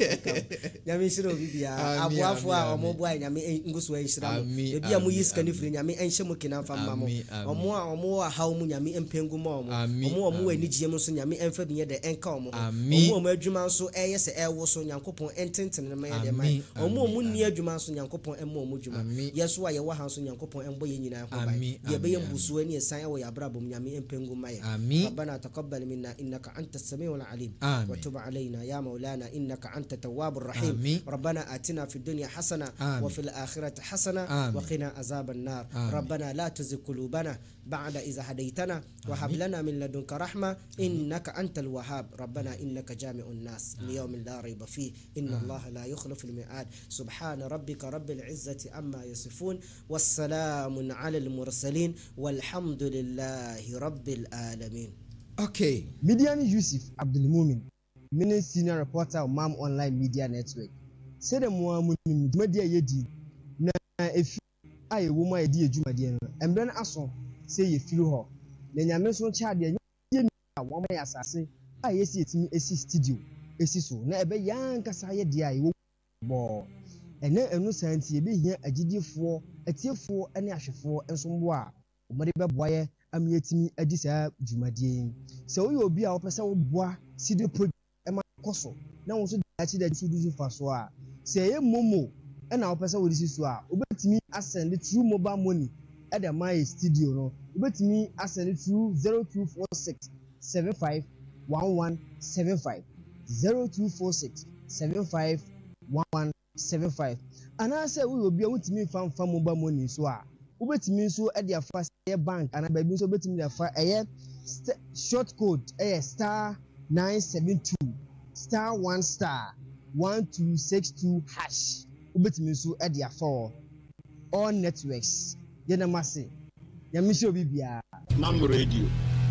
nyame shiro bibia aboafo a omo bo a nyame nguso a nhira mo ebi a mo yiska ni firi nyame enhye mo kina fa ma mo omo a omo a hawo mo nyame empengu mo omo omo omo ani gye mo so nyame emfa bi ye de enka omo omo omo adwuma so eye se ewo so nyankopon ententen ne ma ye de mai omo omo ni adwuma so nyankopon emma omo dwuma yeso a ye wa han so nyankopon embo ye nyina ho bai ye be ye mbusu ani esan ewo ya brabo nyame empengu ma ye rabbana taqabbal minna innaka antas samiul alim wa tub alaina ya maulana innaka antat tawwabur rahim rabbana atina fid dunya hasana wa fil akhirati hasana wa qina azaban nar rabbana la tuzigh qulubana ba'da idh hadaytana wa hab lana min ladunka rahma innaka antal wahhab rabbana innaka jami'un nas li yawmin la rayba fihi inna allaha la yukhlifu al mi'ad subhana rabbika rabbil izzati amma yasifun wassalamun 'alal mursalin walhamdulillahi rabbil alamin. Okay, Midian Yusuf Abdul Mumin, mini senior reporter of Mam Online Media Network. Said the more media yedi na efi aye woman yedi ejumadi no embren aso say ye feel ho na nyame so cha de ye ni wo ma yasase aye si etimi esi studio esi so na ebe yan kasa ye de aye wo bo ene enu santi ebe hia agidifo atiefo ene ahwefo enso mbo a omode beboa ye am yetimi adi saa dwumadie se wo ye obi a wo pese wo boa studio project e ma koso na wo so dachi da so duzu fa so a se ye momo e na wo pese wo disi so a obetimi asend through mobile money at the my studio no obetimi asend through zero two four six seven five one one seven five zero two four six seven five one one seven five ana se wo obi a wotimi fa fa mobile money so a ubetimi so e dia fa bank ana ba bi so ubetimi dia fa eye short code eh star nine seven two star one star one two six two hash ubetimi so e dia fa all networks ye na mase ya mi show bibia Mam Radio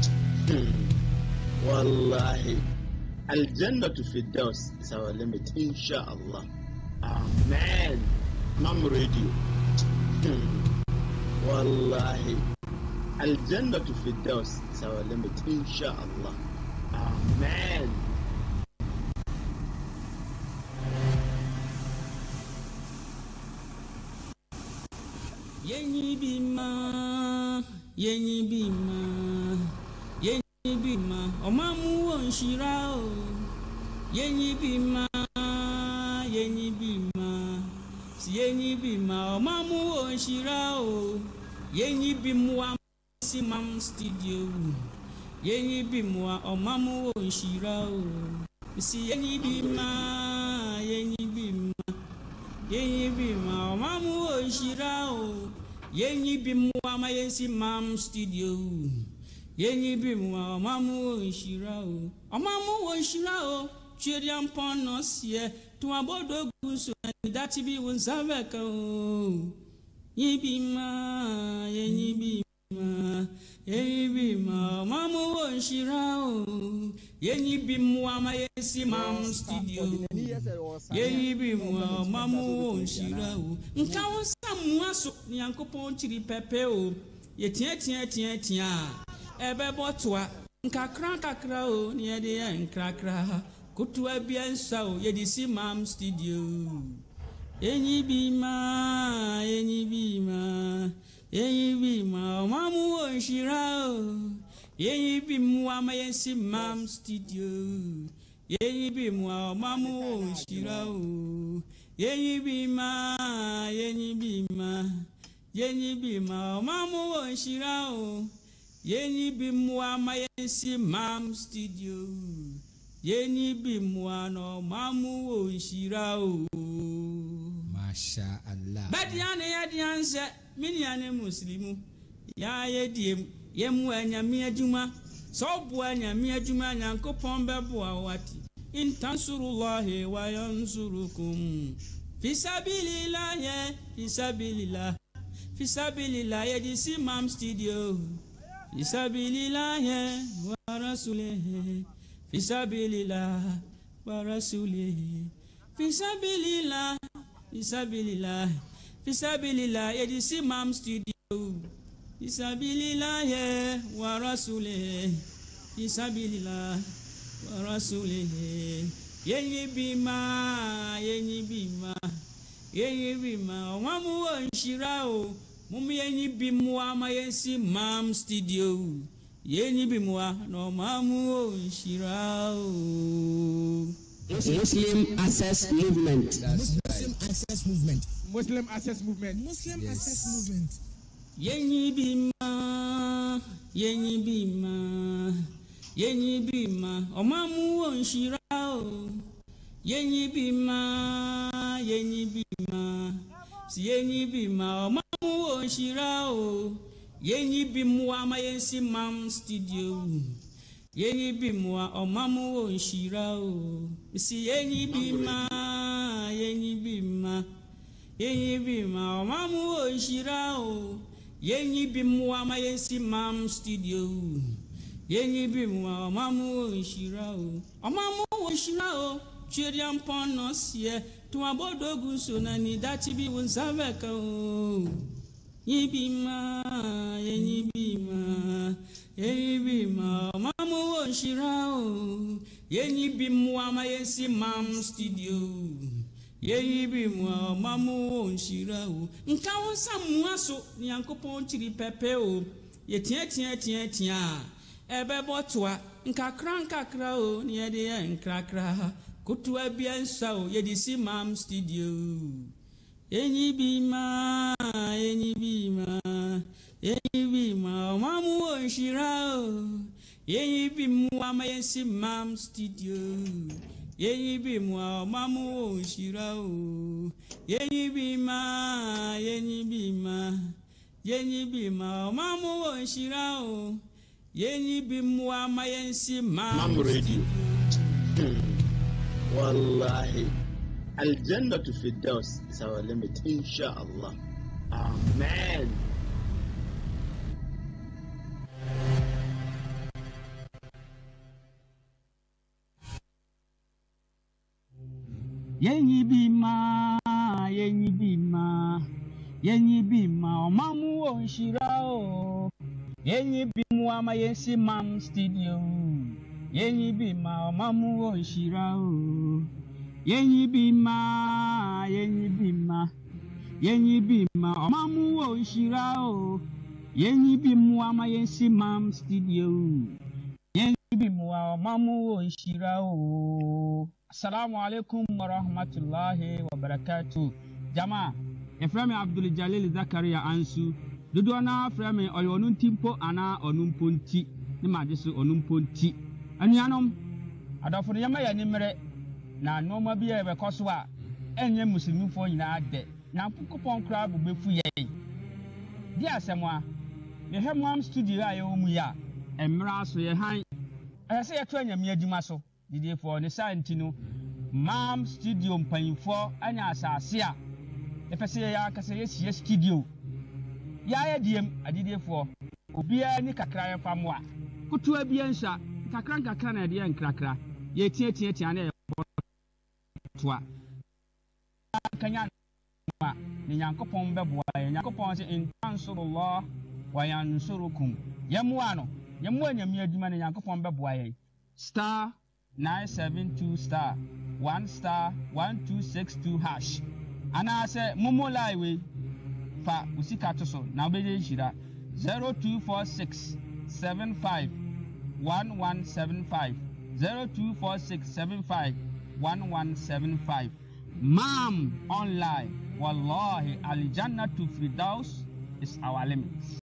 wallahi al jannatu fi daws is our limit inshallah amen. Mam Radio wallahi al jannatu fi daws is our limit inshallah amen. Yenyi bima, yenyi bima, yenyi bima, omamu onshira o. Yenyi bima, yenyi bima, si yenyi bima, omamu onshira o. Yenyi bimwa si mam studio. Yenyi bimwa omamu onshira o. Si yenyi bima, yenyi bima. Yenyi bima omamu onshira o yenyi bimwa mayensi mam studio yenyi bimwa omamu onshira o omamu onshira o chiriam ponosie to abodo guso dati bi wonsaveka o yenyi bima yenyi bima yenyi bima omamu onshira o yenyi bimwa mayensi mam studio yenyi bimwa omamu onshira o nka wosamu aso nyankopon chiri pepe o ye tia tia tia tia ebe botwa nka kra kakra o ne ye de nkra kra kutua bia nsa o ye di si mam studio yenyi bima yenyi bima yenyi bima omamu onshira o yenyi bimwa mayensi mam studio yenyi bimwa omamu onshira o yenyi bima yenyi bima yenyi bima omamu onshira o yenyi bimwa mayensi mam studio yenyi bimwa no mamu onshira o. Masha Allah. Badiane yadianse miniane muslimu ya yediem yemu anyame adwuma so bo anyame adwuma nyankopon beboa wati in tansurullahi wa yansurukum fisabilillah fisabilillah fisabilillah yedisi mam studio fisabilillah wa rasulihi fisabilillah wa rasulihi fisabilillah fisabilillah fisabilillah yedisi mam studio fisabilillah wa rasulih fisabilillah wa rasulih yenyi bima yenyi bima yenyi bima wamu onshira o mum yenyi bimwa ma yensi mam studio yenyi bimwa no mamu onshira o. Muslim Access Movement. That's Muslim right. Access Movement. Muslim Access Movement. Muslim Yes. Access Movement. Yenyi bima, yenyi bima, yenyi bima, omamu onshira o. Yenyi bima, yenyi bima, si yenyi bima, omamu onshira o. Yenyi bimwa ma yensi mam studio. Yenyi bimwa omamu onshira o. Si yenyi bima, yenyi bima. Yenyi bima omamu onshira o. Yenyi bimwa ma yensi mam studio. Yenyi bimwa omamu onshira o. Omamu onshira o. Chiriam ponos ye. Tuwa bodogu sonani dati bi unsaveka o. Yenyi bima, yenyi bima. Yenyi bima omamu onshira o. Yenyi bimwa ma yensi mam studio. Yenyi bimwa mamu onshira o. Nka wonsa muaso ni yankopon chiri pepe o. Ye tia tia tia tia. Ebe botwa nka kran kakra o ni ye de nkrakra. Kutua bia nsa o ye di si mam studio. Yenyi bima, yenyi bima. Yenyi bima mamu onshira o. Yenyi bimwa ma yensi mam studio. Yenyi bimwa mamu onshira o. Yenyi bima, yenyi bima. Yenyi bima mamu onshira o. Yenyi bimwa ma yensi mam Mam Radio. Wallahi. Al-Jannah to Firdaus is our limit, inshallah. Amen. Yenyi bima, yenyi bima, yenyi bima, omamu onshira o. Yenyi bimwa ma yensi mam studio. Yenyi bima, omamu onshira o. Yenyi bima, yenyi bima, yenyi bima, omamu onshira o. Yenyi bimwa ma yensi mam studio. Yenyi bimwa omamu onshira o. Assalamu alaikum wa rahmatullahi wa barakatuh. Jama, eframi Abdul Jalil Zakaria Ansu. Dudu na frami oyo onuntimpo ana onumponti. Ni majisu onumponti. Anuanom, adofo ne yama ya nimre na noma bia be koso a enye muslimfo nyina ade. Na pukopon kra bu befu ye. Di asemwa. Ye hemwam studio a ye omu ya. Emra so ye han. Ese ye to anyam adwuma so. Didi for ne santino mam studio mpanyfo anya asase a efese ya akase ye studio ya ya diem adidi for obia ni kakra ya famwa kutu abia nsa kakra kakra na de nkrakra ye tie tie tie na ye toa kanya ma ni yankopon beboa ye yankopon se intansurullah wa yansurukum yamu ano yamu anyam adwuma ne yankopon beboa ye star nine seven two star one star one two six two hash. Ana se mumo live fa usika toso na obeje shira zero two four six seven five one one seven five zero two four six seven five one one seven five. Mam online, wallahi al jannah to Firdaus is our limit.